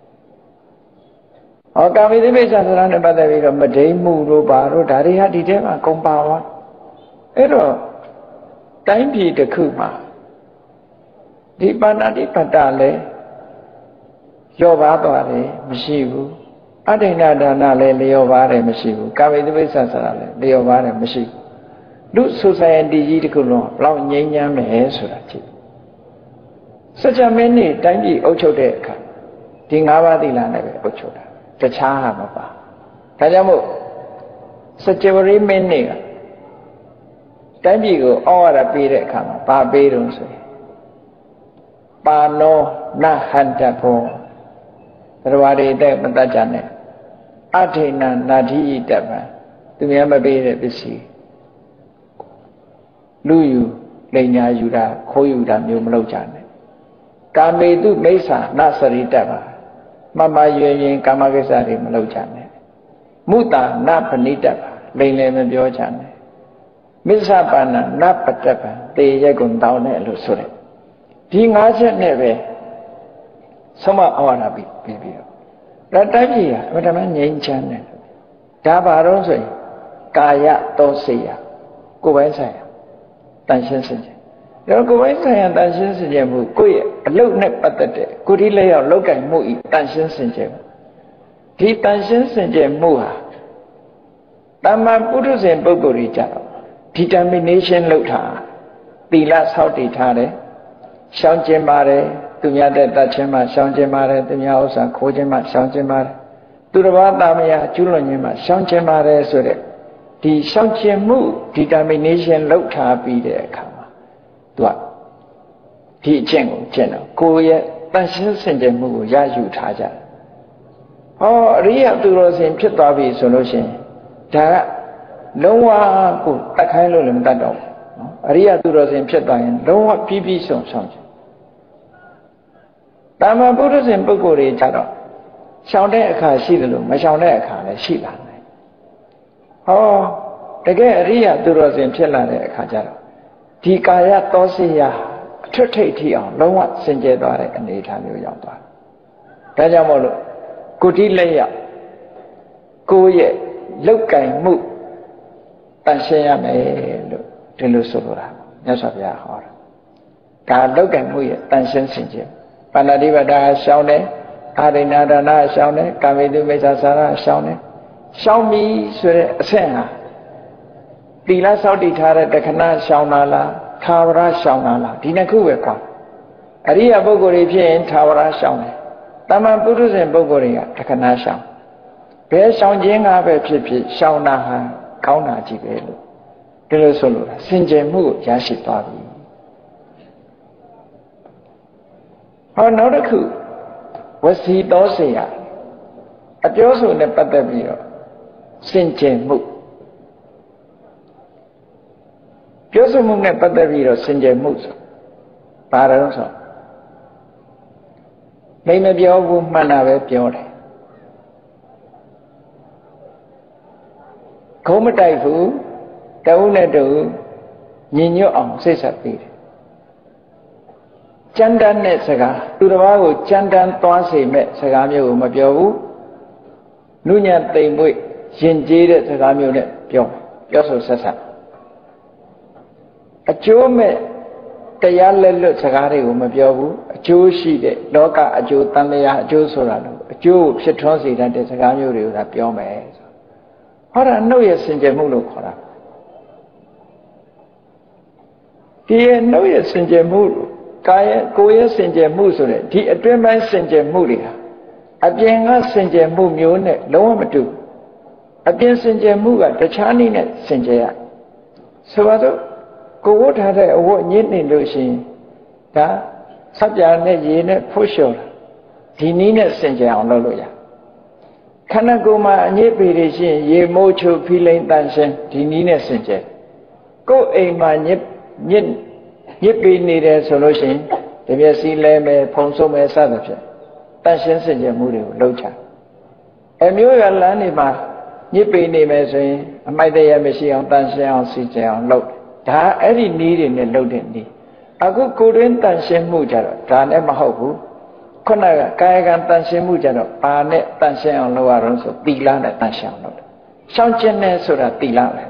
ဟောကာမိသမိစ္ဆာသရနဲ့ပတ်သက်ပြီးတော့မဒိမှုတို့ပါတို့ဒါတွေဟာဒီထဲမှာကုန်ပါသွားအဲ့တော့တိုင်းပြည်တစ်ခုမှာဒီပါဏာတိပတ္တလည်းလျော့ပါသွားတယ်မရှိဘူးအဋ္ဌိဏဒါနလည်းလျော့ပါတယ်မရှိဘူးကာမိသမိစ္ဆာသရလည်းလျော့ပါတယ်မရှိဘူးလူ society ကြီးတစ်ခုလုံးဘလောက်ငြိမ်းချမ်းမယ်ဆိုတာကြည့်စัจ जा မင်းနေတိုင်းပြည်အုပ်ချုပ်တဲ့အခါဒီ၅ပါးသီလနဲ့ပဲအုပ်ချုပ်တာတခြားဟာမပါဒါကြောင့်မို့စัจ जा မင်းနေကတိုင်းပြည်ကိုဩဝါဒပေးတဲ့အခါမှာဘာပေးတုံးဆိုရင်ပါနောနဟန္တဘောတော်တွေတဲ့မတတ်ကြနဲ့အထိဏနာတိဣတပံသူများမပေးတဲ့ပစ္စည်းလူယူလိန်ညာယူတာခိုးယူတာမျိုးမလုပ်ကြနဲ့ကာမေတုမိစ္ဆာနစရိတပံမမရွယ်ရင်ကာမကိစ္စတွေမလုပ်ကြနဲ့မုတာနပဏိတပံလိန်လည်းမပြောကြနဲ့မစ္ဆပါဏနပတပံတေရက်ကုန်တောင်းတယ်လို့ဆိုတယ်ဒီငါးချက်နဲ့ပဲဆုံးမဩဝါဒပြီးပြီးပြီးတော့ဒါတိုက်ပြည်ဟာအမှန်တမ်းငြိမ်းချမ်းတယ်ဒါဘာလို့ဆိုရင်ကာယသောစေယကိုယ်ပိုင်းဆိုင်ရာတန်ရှင်းစင်ကြယ်ဒါကိုယ်ပိုင်းဆိုင်ရာတန်ရှင်းစင်ကြယ်မှုကိုယ့်ရဲ့အလုပ်နဲ့ပတ်သက်တဲ့ကိုယ်ဒီလက်ရောက်လောက်ကင်မှုဤတန်ရှင်းစင်ကြယ်မှုဒီတန်ရှင်းစင်ကြယ်မှုဟာတမ္မာပုရုဇဉ်ပုဂ္ဂိုလ်ကြီးကြတော့ determination လုပ်ထားသီလဆောက်တည်ထားတယ်ရှောင်ကျင်ပါတယ်သူများတဲ့တတ်ခြင်းမှရှောင်ကျင်ပါတယ်သူများဥစ္စာခိုးခြင်းမှရှောင်ကျင်ပါတယ်သူတစ်ပါးသားမယားကျူးလွန်ခြင်းမှရှောင်ကျင်ပါတယ်ဆိုတဲ့ဒီရှောင်ကျင်မှု determination လုပ်ထားပြီးတဲ့အခါမှာသူကဒီအကျင့်ကိုကျင့်တော့ကိုယ်ရဲ့တန်ရှင်းစင်ကြယ်မှုကိုရယူထားကြတယ်ဟောအရိယသူတော်စင်ဖြစ်သွားပြီဆိုလို့ရှိရင်ဒါကလုံးဝကိုတတ်ခိုင်းလို့လည်းမတတ်တော့ဘူးနော်အရိယသူတော်စင်ဖြစ်သွားရင်လုံးဝပြီးပြီးဆုံးဆုံးတာမန်ပုရုဇဉ်ပုဂ္ဂိုလ်တွေကြတော့ရှောင်တဲ့အခါရှိတယ်လို့မရှောင်တဲ့အခါလည်းရှိလာတယ်ဟောတကယ်အရိယသူတော်စင်ဖြစ်လာတဲ့အခါကျတော့ဒီကာယသောစိယအထွတ်ထိပ်ထိအောင်လုံးဝစင်ကြယ်သွားတဲ့အနေအထားမျိုးရောက်သွားတယ်ဒါကြောင့်မို့လို့ကိုတိလက်ရကိုယ့်ရဲ့လောက်ကင်မှုတန်ရှင်းရမယ်လို့ဒီလိုဆိုလိုတာမြတ်စွာဘုရားဟောတာဒါလောက်ကင်မှုရဲ့တန်ရှင်းစင်ကြယ်ပါဏာတိပတာရှောင်းတယ်အာရိဏဒါနရှောင်းတယ်ကာမိတုမိစ္ဆာစာရရှောင်းတယ်ရှောင်းပြီဆိုတဲ့အဆင့်ဟာသီလစောင့်တည်ထားတဲ့တခဏရှောင်းလာလားသာဝရရှောင်းလာလားဒီနှစ်ခုပဲကွာအရိယပုဂ္ဂိုလ်တွေဖြစ်ရင်သာဝရရှောင်းတယ်တမန်ပုရုဇဉ်ပုဂ္ဂိုလ်တွေကတခဏရှောင်းဘယ်ရှောင်းခြင်းကပဲဖြစ်ဖြစ်ရှောင်းတာဟာကောင်းတာကြီးပဲလို့ဒီလိုဆိုလို့စင်ကြယ်မှုကိုရရှိသွားပြီဟောနောက်တစ်ခုဝစီတော်စေယအပြောဆိုနဲ့ပတ်သက်ပြီးတော့စင်ကြယ်မှုပြောဆိုမှုနဲ့ပတ်သက်ပြီးတော့စင်ကြယ်မှုဆိုဘာလဲဆိုမိမပြောဘူးမှန်တာပဲပြောတယ်ခုံးမတိုက်ဘူးတဦးနဲ့တဦးညင်ညွတ်အောင်စိတ်ဆက်ပြီးတယ်ကြမ်းတမ်းတဲ့စကားသူတစ်ပါးကိုကြမ်းတမ်းသွားစေမဲ့စကားမျိုးကိုမပြောဘူးနုညံ့သိမ်မွေ့ရင်ကျေးတဲ့စကားမျိုးနဲ့ပြောပြောဆိုဆက်ဆက်အကျိုးမဲ့တရားလက်လွတ်စကားတွေကိုမပြောဘူးအကျိုးရှိတဲ့လောကအကျိုးတန်လျာအကျိုးဆိုတာလို့အကျိုးဖြစ်ထွန်းစေတတ်တဲ့စကားမျိုးတွေကိုသာပြောမယ်ဆိုဟောတာနှုတ်ရဲ့စင်ကြယ်မှုလို့ခေါ်တာဒီရဲ့နှုတ်ရဲ့စင်ကြယ်မှုကာယကိုယ်ရဲ့စင်ကြယ်မှုဆိုတဲ့ဒီအတွင်းပိုင်းစင်ကြယ်မှုတွေဟာအပြင်ကစင်ကြယ်မှုမျိုးနဲ့လုံးဝမတူအပြင်စင်ကြယ်မှုကတခြားနည်းနဲ့စင်ကြယ်ရဆိုပါတော့ကိုယ်ဝတ်ထားတဲ့အဝတ်ညစ်နေလို့ရှိရင်ဒါဆက်ပြာနဲ့ရေနဲ့ဖို့လျှော်ဒီနည်းနဲ့စင်ကြယ်အောင်လုပ်လို့ရခန္ဓာကိုယ်မှာအညစ်ပေတွေရှိရင်ရေမိုးချုပ်ဖိလိန်တန်ရှင်းဒီနည်းနဲ့စင်ကြယ်ကိုယ်အိမ်မှာညစ်ညစ်ညစ်ပေနေတယ်ဆိုလို့ရှိရင်ဒီမျက်စိလဲမယ်ဖုံဆုံးမယ်စသဖြင့်တန်ရှင်းစင်ကြယ်မှုတွေကိုလုပ်ချအမျိုးရလမ်းတွေမှာညစ်ပေနေမယ်ဆိုရင်အမိုက်တရမရှိအောင်တန်ရှင်းအောင်စင်ကြယ်အောင်လုပ်ဒါအဲ့ဒီနည်းတွေနဲ့လုပ်တဲ့နည်းအခုကိုယ်တွင်းတန်ရှင်းမှုကြတော့ဒါနဲ့မဟုတ်ဘူးခုနကကာယကံတန်ရှင်းမှုကြတော့ဘာနဲ့တန်ရှင်းအောင်လုပ်ရအောင်ဆိုသီလနဲ့တန်ရှင်းအောင်လုပ်တယ်ရှောင်ကျင်တယ်ဆိုတာသီလပဲ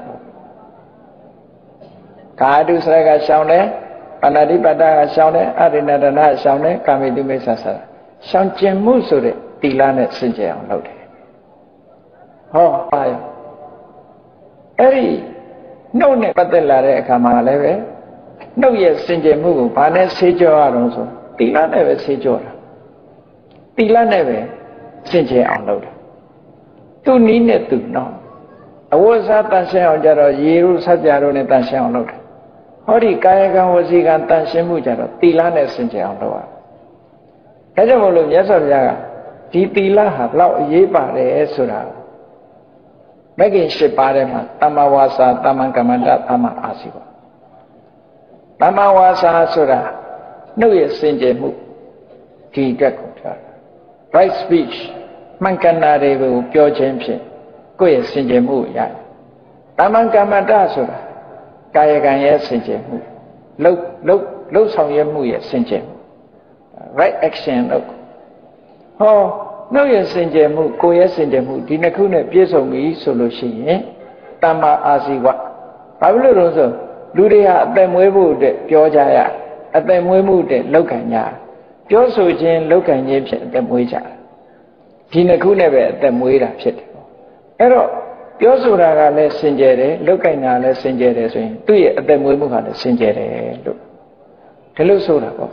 ကာတုစရကရှောင်တယ်ပါဏာတိပါဒကရှောင်တယ်အရိဏဒနာရှောင်တယ်ကာမိတုမိစ္ဆာဆရာရှောင်ကျင်မှုဆိုတဲ့သီလနဲ့စင်ကြယ်အောင်လုပ်တယ်ဟောပါရောအဲ့ဒီနှုတ်နဲ့ပတ်သက်လာတဲ့အခါမှာလည်းပဲနှုတ်ရဲ့စင်ကြယ်မှုကိုဘာနဲ့ဆေးကြောရအောင်ဆိုသီလနဲ့ပဲဆေးကြောတာသီလနဲ့ပဲစင်ကြယ်အောင်လုပ်တယ်သူနည်းနဲ့သူနော်အဝတ်စားတန်ရှင်းအောင်ကြတော့ရေရုဆက်ပြတို့နဲ့တန်ရှင်းအောင်လုပ်တယ်ဟောဒီကာယကံဝစီကံတန်ရှင်းမှုကြတော့သီလနဲ့စင်ကြယ်အောင်လုပ်ရတယ်ဒါကြောင့်မို့လို့မြတ်စွာဘုရားကဒီသီလဟာလောက်အရေးပါတယ်ဆိုတာမဂ္ဂင်၈ပါးထဲမှာတမ္မာဝါစာတမ္မာကမ္မန္တတမ္မာအာဇီဝတမ္မာဝါစာဆိုတာနှုတ်ရဲ့စင်ကြယ်မှုဒီအတွက်ကိုပြောတာ right speech မှန်ကန်တာတွေကိုပြောခြင်းဖြင့်ကိုယ့်ရဲ့စင်ကြယ်မှုရတယ်တမ္မာကမ္မန္တဆိုတာကာယကံရဲ့စင်ကြယ်မှုလှုပ်လှုပ်လှုပ်ဆောင်ရမှုရဲ့စင်ကြယ်မှု right action လို့ဟောနှုတ်ရဲ့စင်ကြယ်မှုကိုယ်ရဲ့စင်ကြယ်မှုဒီနှစ်ခုနဲ့ပြည့်စုံပြီဆိုလို့ရှိရင်တမ္မာအာဇီဝဘာဖြစ်လို့လဲဆိုလူတွေဟာအသက်မွေးဖို့အတွက်ပြောကြရအသက်မွေးမှုအတွက်လောက်ခံကြပြောဆိုခြင်းလောက်ခံခြင်းဖြင့်အသက်မွေးကြဒီနှစ်ခုနဲ့ပဲအသက်မွေးတာဖြစ်တယ်အဲ့တော့ပြောဆိုတာကလည်းစင်ကြယ်တယ်လောက်ခံတာလည်းစင်ကြယ်တယ်ဆိုရင်သူ့ရဲ့အသက်မွေးမှုကလည်းစင်ကြယ်တယ်လို့ဒီလိုဆိုတာပေါ့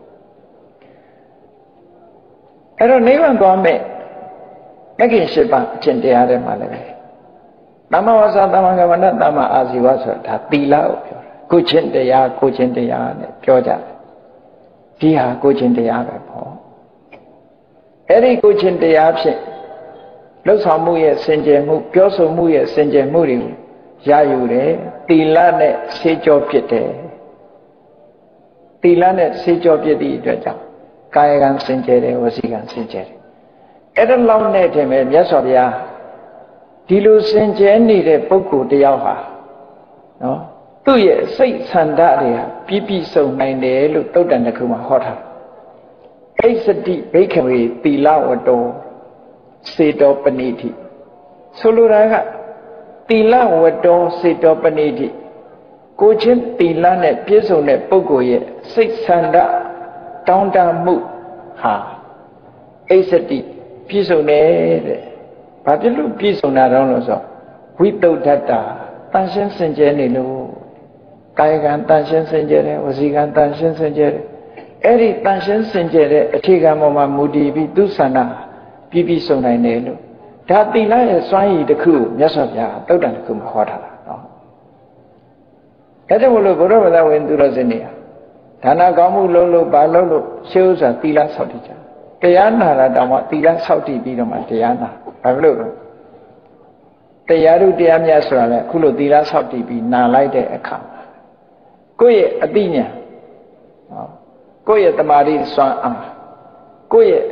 အဲ့တော့နိဗ္ဗာန်သွားမဲ့မဂ္ဂင်၈ပါးအကျင့်တရားတွေမှာလည်းပဲတမ္မာဝါစာတမ္မာကမ္မန္တတမ္မာအာဇီဝဆိုတာဒါသီလကိုပြောတာကိုချင်းတရားကိုချင်းတရားနဲ့ပြောကြတယ်ဒီဟာကိုချင်းတရားပဲပေါ့အဲ့ဒီကိုချင်းတရားဖြင့်လှုပ်ဆောင်မှုရဲ့စင်ကြယ်မှုပြောဆိုမှုရဲ့စင်ကြယ်မှုတွေကိုရယူတယ်သီလနဲ့ဆေးကြောဖြစ်တယ်သီလနဲ့ဆေးကြောဖြစ်သည့်အတွက်ကြောင့်ကာယကံစင်ကြယ်တယ်ဝစီကံစင်ကြယ်တယ်အဲ့ဒါလောက်နဲ့တည်းပဲမြတ်စွာဘုရားဒီလိုစင်ကြယ်နေတဲ့ပုဂ္ဂိုလ်တယောက်ဟာနော်သူ့ရဲ့စိတ်ဆန္ဒတွေဟာပြည့်ပြည့်စုံနိုင်တယ်လို့တုတ်တန်တစ်ခုမှာဟောထားအိစတိဘိက္ခဝေသီလဝတ္တောစေတောပဏိတိဆိုလိုတာကသီလဝတ္တောစေတောပဏိတိကိုချင်းသီလနဲ့ပြည့်စုံတဲ့ပုဂ္ဂိုလ်ရဲ့စိတ်ဆန္ဒတောင်းတမှုဟာအိစတိပြည့်စုံတယ်တဲ့ဘာဖြစ်လို့ပြည့်စုံတာတော့လို့ဆိုဝိတုဒ္ဓတ္တာတန်ရှင်းစင်ကြယ်နေလို့ကာယကံတန်ရှင်းစင်ကြယ်တယ်ဝစီကံတန်ရှင်းစင်ကြယ်တယ်အဲ့ဒီတန်ရှင်းစင်ကြယ်တဲ့အခြေခံပေါ်မှာမူတည်ပြီးသူဆန္ဒပြည့်ပြည့်စုံနိုင်တယ်လို့ဒါသီလရဲ့စွမ်းရည်တစ်ခုမြတ်စွာဘုရားတုတ်တန်တစ်ခုမှာဟောထားတာနော်ဒါကြောင့်မလို့ဘုရားဗဒဝင်သူတော်စင်တွေဒါနကောင်းမှုလုံးလို့ဘာလုံးလို့ရှေးဥစ္စာသီလဆောက်တည်ကြတရားနာတာတောင်မှသီလဆောက်တည်ပြီးတော့မှတရားနာဘာဖြစ်လို့လဲတရားတို့တရားမြတ်ဆိုတာလေအခုလိုသီလဆောက်တည်ပြီးနာလိုက်တဲ့အခါကိုယ့်ရဲ့အသိဉာဏ်ကိုယ့်ရဲ့တမာတိစွမ်းအားကိုယ့်ရဲ့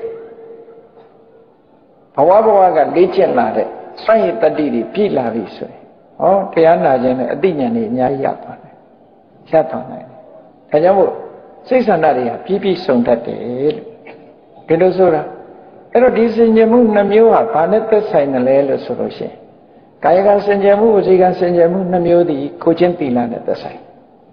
ဘဝဘဝကလေ့ကျင့်လာတဲ့စွမ်းရည်တတ္တိတွေပြည့်လာပြီဆိုရင်ဟောတရားနာခြင်းနဲ့အသိဉာဏ်တွေအများကြီးရသွားတယ်ရသွားနိုင်တယ်ဒါကြောင့်မို့စိတ်ဆန္ဒတွေကပြည့်ပြည့်စုံတတ်တယ်လို့ဒီလိုဆိုတာအဲ့တော့ဒီစင်ကြယ်မှုနှမျိုးဟာဘာနဲ့သက်ဆိုင်တယ်လဲလို့ဆိုလို့ရှိရင်ကာယကံစင်ကြယ်မှုဝစီကံစင်ကြယ်မှုနှမျိုးသည်ကိုချင်းသီလနဲ့သက်ဆိုင်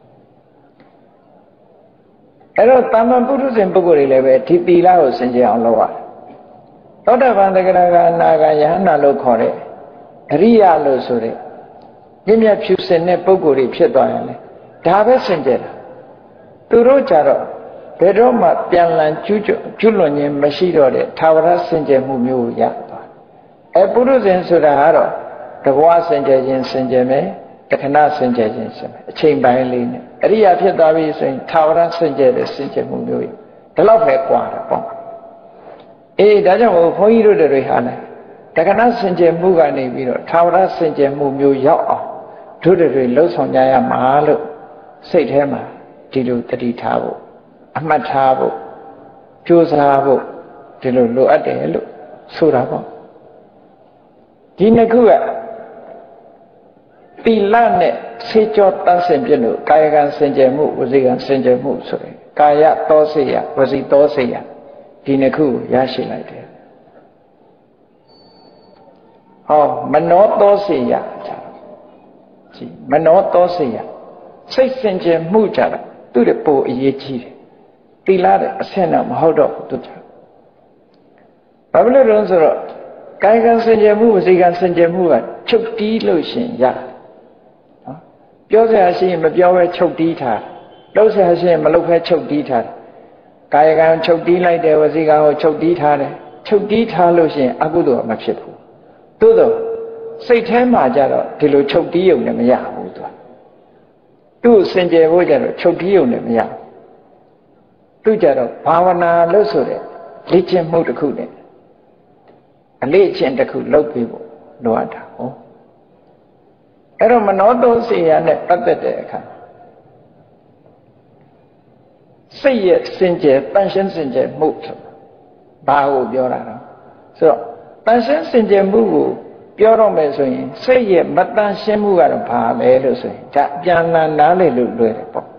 အဲ့တော့တာမန်ပုထုဇဉ်ပုဂ္ဂိုလ်တွေလည်းပဲဒီသီလကိုစင်ကြယ်အောင်လုပ်ရတယ်သောတာပန်တဂရကအနာဂယဟနာလို့ခေါ်တဲ့အရိယလို့ဆိုတဲ့မြင့်မြတ်ဖြူစင်တဲ့ပုဂ္ဂိုလ်တွေဖြစ်သွားရင်လေဒါပဲစင်ကြယ်တာသူတို့ကြတော့ဘယ်တော့မှပြန်လည်ကျူးကျွလွန်ခြင်းမရှိတော့တဲ့သာဝရစင်ကြယ်မှုမျိုးကိုရသွားအဲပုရုဇဉ်ဆိုတာကတော့တဘဝစင်ကြယ်ခြင်းစင်ကြယ်မယ်တခဏစင်ကြယ်ခြင်းစင်မယ်အချိန်ပိုင်းလေးနဲ့အရိယာဖြစ်သွားပြီဆိုရင်သာဝရစင်ကြယ်တဲ့စင်ကြယ်မှုမျိုးကြီးဒီလောက်ပဲကွာတာပေါ့အေးဒါကြောင့်ဘုန်းကြီးတို့တွေဟာလည်းတခဏစင်ကြယ်မှုကနေပြီးတော့သာဝရစင်ကြယ်မှုမျိုးရောက်အောင်တို့တွေလှုပ်ဆောင်ကြရမှာလို့စိတ်ထဲမှာဒီလိုတတိထားဖို့အမှတ်ထားဖို့ကြိုးစားဖို့ဒီလိုလိုအပ်တယ်လို့ဆိုတာပေါ့ဒီနှစ်ခုကသီလနဲ့ဆေးကြောတန်းစင်ပြလို့ကာယကံစင်ကြယ်မှုဝစီကံစင်ကြယ်မှုဆိုရင်ကာယသောစေယဝစီသောစေယဒီနှစ်ခုရရှိလိုက်တယ်ဟောမနောသောစေယကြည့်မနောသောစေယစိတ်စင်ကြယ်မှုကြတာသူ့ရဲ့ပိုအရေးကြီးတယ်သီလတဲ့အဆင့်တော့မဟုတ်တော့ဘူးသူကြဘာဖြစ်လို့လဲဆိုတော့ကာယကံစင်ကြယ်မှုဝစီကံစင်ကြယ်မှုကချုပ်တီးလို့ရှင်ရနော်ပြောစရာရှိရင်မပြောဘဲချုပ်တီးထားလှုပ်စရာရှိရင်မလှုပ်ဘဲချုပ်တီးထားကာယကံချုပ်တီးလိုက်တယ်ဝစီကံကိုချုပ်တီးထားတယ်ချုပ်တီးထားလို့ရှင်အကုသိုလ်မဖြစ်ဘူးသို့တော့စိတ်ထဲမှာကြတော့ဒီလိုချုပ်တီးရုံနဲ့မရဘူးသူကသူ့စင်ကြယ်ဖို့ကြတော့ချုပ်တီးရုံနဲ့မရဘူးသူကြတော့ဘာဝနာလို့ဆိုတဲ့လေ့ကျင့်မှုတစ်ခုနဲ့အလေးချင်းတစ်ခုလုပ်ပြီးဖို့လိုအပ်တာဟုတ်အဲ့တော့မနောသုံးစေရနဲ့ပတ်သက်တဲ့အခါစိတ်ရဲ့စင်ကြယ်တန်ရှင်းစင်ကြယ်မှုဆိုတာဘာကိုပြောတာတော့ဆိုတော့တန်ရှင်းစင်ကြယ်မှုကိုပြောတော့မယ်ဆိုရင်စိတ်ရဲ့မတန်ရှင်းမှုကတော့ဘာလဲလို့ဆိုရင်ဒါပြန်လာနားလေလို့လွယ်တယ်ပေါ့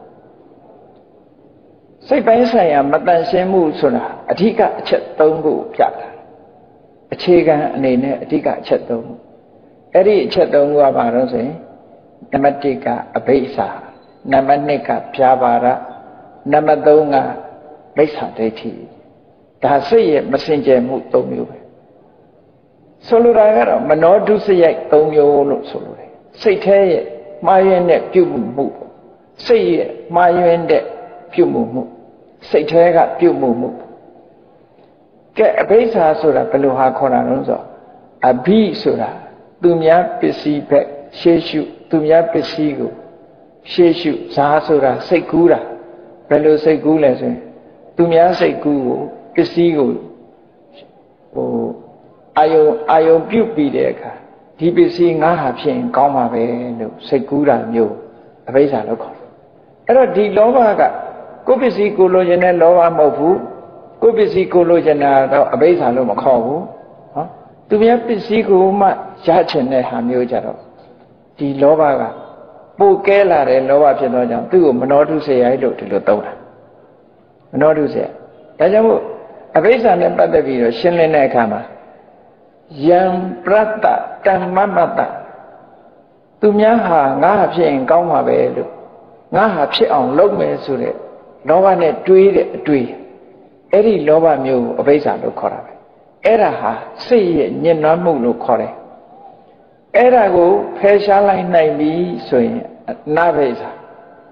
စိတ်ပိုင်းဆိုင်ရာမတန်ရှင်းမှုဆိုတာအဓိကအချက်၃ခုပြတာအခြေခံအနေနဲ့အဓိကအချက်၃ခုအဲ့ဒီအချက်၃ခုကဘာလို့ဆိုရင်နံပါတ်၁ကအဘိဓါနံပါတ်၂ကဖြာပါဒနံပါတ်၃ကမိစ္ဆာဒိဋ္ဌိဒါစိတ်ရဲ့မစင်ကြယ်မှု၃မျိုးပဲဆိုလိုတာကတော့မနောဒုစရိုက်၃မျိုးလို့ဆိုလိုတယ်စိတ်แท้ရဲ့မှားယွင်းတဲ့ပြုမှုမှုစိတ်ရဲ့မှားယွင်းတဲ့ပြုမှုမှုစိတ်แท้ကပြုမှုမှုကဲအဘိဓါဆိုတာဘယ်လိုဟာခေါ်တာလဲဆိုတော့အဘိဆိုတာသူများပစ္စည်းဘက်ရှေးရှုသူများပစ္စည်းကိုရှေးရှုဇာဆိုတာစိတ်ကူးတာဘယ်လိုစိတ်ကူးလဲဆိုရင်သူများစိတ်ကူးကိုပစ္စည်းကိုဟိုအာယုံအာယုံပြုတ်ပြီးတဲ့အခါဒီပစ္စည်းငါဟာဖြစ်ရင်ကောင်းပါပဲလို့စိတ်ကူးတာမျိုးအဘိဓါလို့ခေါ်တယ်အဲ့တော့ဒီလောဘကကိုယ်ပစ္စည်းကိုလိုချင်တဲ့လောဘမဟုတ်ဘူးကိုယ်ပစ္စည်းကိုလိုချင်တာတော့အဘိဓါလို့မခေါ်ဘူးဟောသူများပစ္စည်းကိုမှရချင်တဲ့ဟာမျိုးကြတော့ဒီလောဘကပိုကဲလာတဲ့လောဘဖြစ်တော့ကြောင့်သူ့ကိုမနောတုစေယလို့ဒီလိုသုံးတာမနောတုစေယဒါကြောင့်မို့အဘိဓါနဲ့ပတ်သက်ပြီးတော့ရှင်းလင်းတဲ့အခါမှာယံပရတ္တတမ္မမတ္တသူများဟာငါဟာဖြစ်ရင်ကောင်းမှာပဲလို့ငါဟာဖြစ်အောင်လုပ်မယ်ဆိုတဲ့လောဘနဲ့တွေးတဲ့အတွေးအဲ့ဒီလောဘမျိုးကိုအဘိဓါလို့ခေါ်တာပဲအဲ့ဒါဟာစိတ်ရဲ့ညှဉ်းနှွမ်းမှုလို့ခေါ်တယ်အဲ့ဒါကိုဖယ်ရှားလိုက်နိုင်ပြီဆိုရင်အနဘိဓါ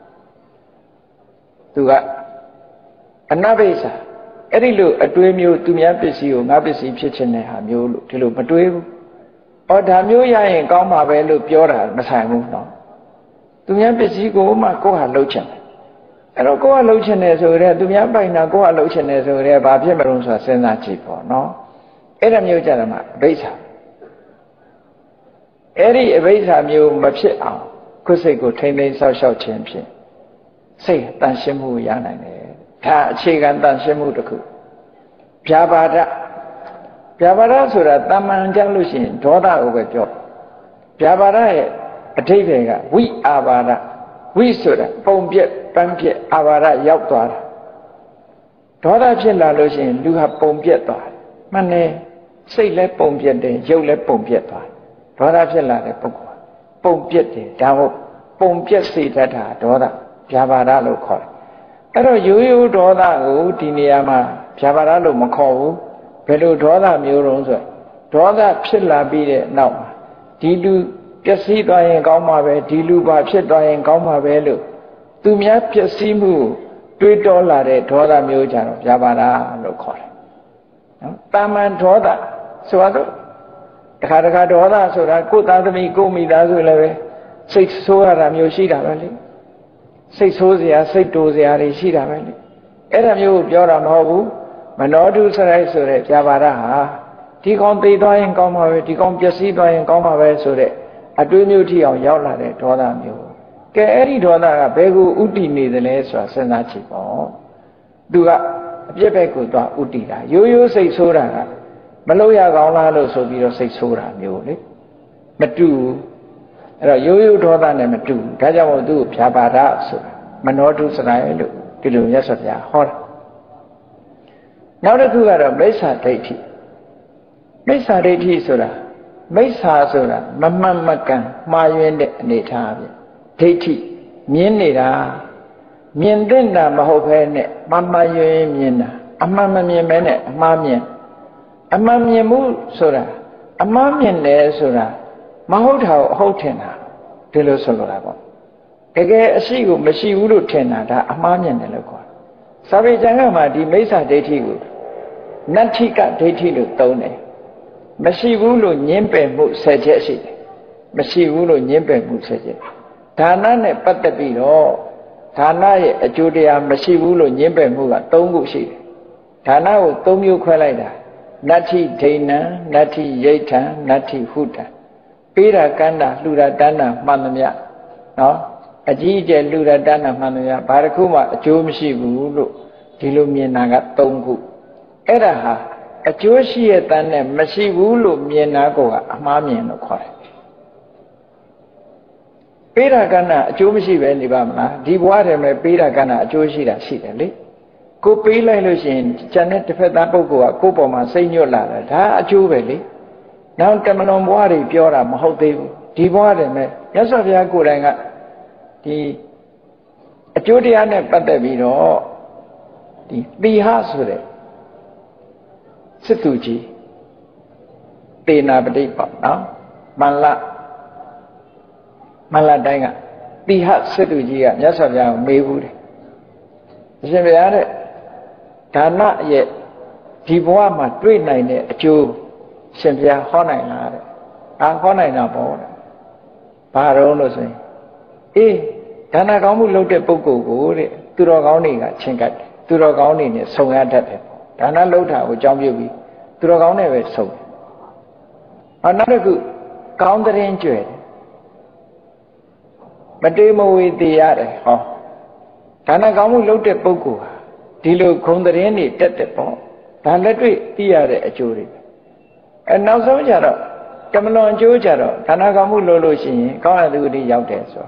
သူကအနဘိဓါအဲ့ဒီလိုအတွေးမျိုးသူများပစ္စည်းကိုငါပစ္စည်းဖြစ်ခြင်းတဲ့ဟာမျိုးလို့ဒီလိုမတွေးဘူး။အော်ဒါမျိုးရရင်ကောင်းပါပဲလို့ပြောတာမဆိုင်ဘူးနော်။သူများပစ္စည်းကိုမှကိုယ်ဟာလှုပ်ချင်တယ်။အဲ့တော့ကိုယ်ကလှုပ်ချင်တယ်ဆိုရဲသူများပိုင်တာကိုယ်ကလှုပ်ချင်တယ်ဆိုရဲဘာဖြစ်မလို့ဆိုတာစဉ်းစားကြည့်ပေါ့နော်။အဲ့ဒါမျိုးကြတယ်မှာအဘိဓါအဲ့ဒီအဘိဓါမျိုးမဖြစ်အောင်ကိုယ်စိတ်ကိုထိမ့်သိမ်းဆောက်ရှောက်ခြင်းဖြင့်စိတ်တန်ရှင်းမှုရနိုင်တယ်ဒါအခြေခံတန်ရှင်းမှုတစ်ခုဗျာပါဒဗျာပါဒဆိုတာတာမန်ကြလို့ရှိရင်ဒေါသကိုပဲပြောဗျာပါဒရဲ့အဓိပ္ပာယ်ကဝိအာပါဒဝိဆိုတာပုံပြက်ပန်းပြက်အာပါဒရောက်သွားတာဒေါသဖြစ်လာလို့ရှိရင်လူဟာပုံပြက်သွားတယ်မှန်တယ်စိတ်လည်းပုံပြက်တယ်ရုပ်လည်းပုံပြက်သွားတယ်ဒေါသဖြစ်လာတဲ့ပုဂ္ဂိုလ်ပုံပြက်တယ်ဒါဟုတ်ပုံပြက်စေတတ်တာဒေါသဗျာပါဒလို့ခေါ်တယ်အဲ့တော့ရိုးရိုးဒေါသကိုဒီနေရာမှာဗျာပါဒလို့မခေါ်ဘူးဘယ်လိုဒေါသမျိုးတုံးဆိုဒေါသဖြစ်လာပြီးတဲ့နောက်မှာဒီလူပျက်စီးသွားရင်ကောင်းမှာပဲဒီလူပါဖြစ်သွားရင်ကောင်းမှာပဲလို့သူများပျက်စီးမှုတွေးတောလာတဲ့ဒေါသမျိုးကြတော့ဗျာပါဒလို့ခေါ်တယ်နော်တာမန်ဒေါသဆိုတော့တခါတခါဒေါသဆိုတာကိုယ်သားသမီးကိုမိသားစုလည်းပဲစိတ်ဆိုးရတာမျိုးရှိတာပဲလေစိတ်ဆိုးစရာစိတ်တိုးစရာတွေရှိတာပဲလေအဲ့ဒါမျိုးကိုပြောတာမဟုတ်ဘူးမနောတုစရိုက်ဆိုတဲ့ဗျာပါဒဟာဒီကောင်သိသွားရင်ကောင်းပါပဲဒီကောင်ပျက်စီးသွားရင်ကောင်းပါပဲဆိုတဲ့အတွေးမျိုးထိအောင်ရောက်လာတဲ့ဒေါသမျိုးကဲအဲ့ဒီဒေါသကဘယ်ကိုဥတည်နေသလဲဆိုတာစဉ်းစားကြည့်ပေါ့သူကအပြစ်ဘက်ကိုသွားဥတည်တာရိုးရိုးစိတ်ဆိုးတာကမလို့ရကောင်းလားလို့ဆိုပြီးတော့စိတ်ဆိုးတာမျိုးလေမတူအဲ့တော့ရိုးရိုးဒေါသနဲ့မတူဒါကြောင့်မို့သူ့ဖြာပါဒဆိုတာမနောတုစရိုက်လို့ဒီလိုမြတ်စွာဘုရားဟောတာနောက်တစ်ခုကတော့မိစ္ဆာဒိဋ္ဌိမိစ္ဆာဒိဋ္ဌိဆိုတာမိစ္ဆာဆိုတာမမှန်မကန်မှားယွင်းတဲ့အနေထားပဲဒိဋ္ဌိမြင်နေတာမြင်တဲ့တာမဟုတ်ဘဲနဲ့မမှန်ယွင်းမြင်တာအမှန်မမြင်ဘဲနဲ့အမှားမြင်အမှန်မြင်မှုဆိုတာအမှားမြင်တယ်ဆိုတာမဟုတ်တာကိုအဟုတ်ထင်တာဒီလိုဆိုလိုတာပေါ့တကယ်အရှိကိုမရှိဘူးလို့ထင်တာဒါအမှားမြင်တယ်လို့ခေါ်တယ်စာပေကျမ်းကမှာဒီမိစ္ဆာဒိဋ္ဌိကိုနတ္ထိကဒိဋ္ဌိလို့သုံးတယ်မရှိဘူးလို့ညင်းပယ်မှုဆယ်ချက်ရှိတယ်မရှိဘူးလို့ညင်းပယ်မှုဆယ်ချက်ဒါနနဲ့ပတ်သက်ပြီးတော့ဒါနရဲ့အကျိုးတရားမရှိဘူးလို့ညင်းပယ်မှုကသုံးခုရှိတယ်ဒါနကိုသုံးမျိုးခွဲလိုက်တာ Nati Dana, Nati Yeta, Nati Huta. Pira Kanda, Lura Dana, Manamia. No? A Jija Lura Dana Manamia, Barakuma, Jumshi Gulu, Diluminaga Tongu. Eraha, a Joshi Etane, Masi Gulu, Mienagoa, Mami and Okoi. Pira Gana, Jumshi Venibama, Diware, Pira Gana, Joshi, Sidali. Go pay like Lucien, Janet Fetapogo, Copoma, Senor Lara, a juveli. Now Tamanon Wari, Piora, Mahote, Diware, Yasavia Guranga, the Judiana Patavino, the Bihasure, Situji, Pena Badipa, now, Mala, Maladanga, Bihat Situji, Yasavia, Maywood. Dana yet, Dibuama, three nine, a Jew, Sempia Honai, a Honai Nabo, Paronos. Eh, Dana Gamu looked at Boko, Turogoni, Chinkat, Turogoni, so at that. Dana Lota with John Yubi, Turogoni was so. Another good counter injury. But they move with the other, huh? Dana Gamu looked at Boko. Dilo Kondareni, Tetepo, Tanatri, Tiare, a jury. And now some Jaro, Kamano and Jojaro, Tanagamu Lolo Shin, Kona do the Yautes.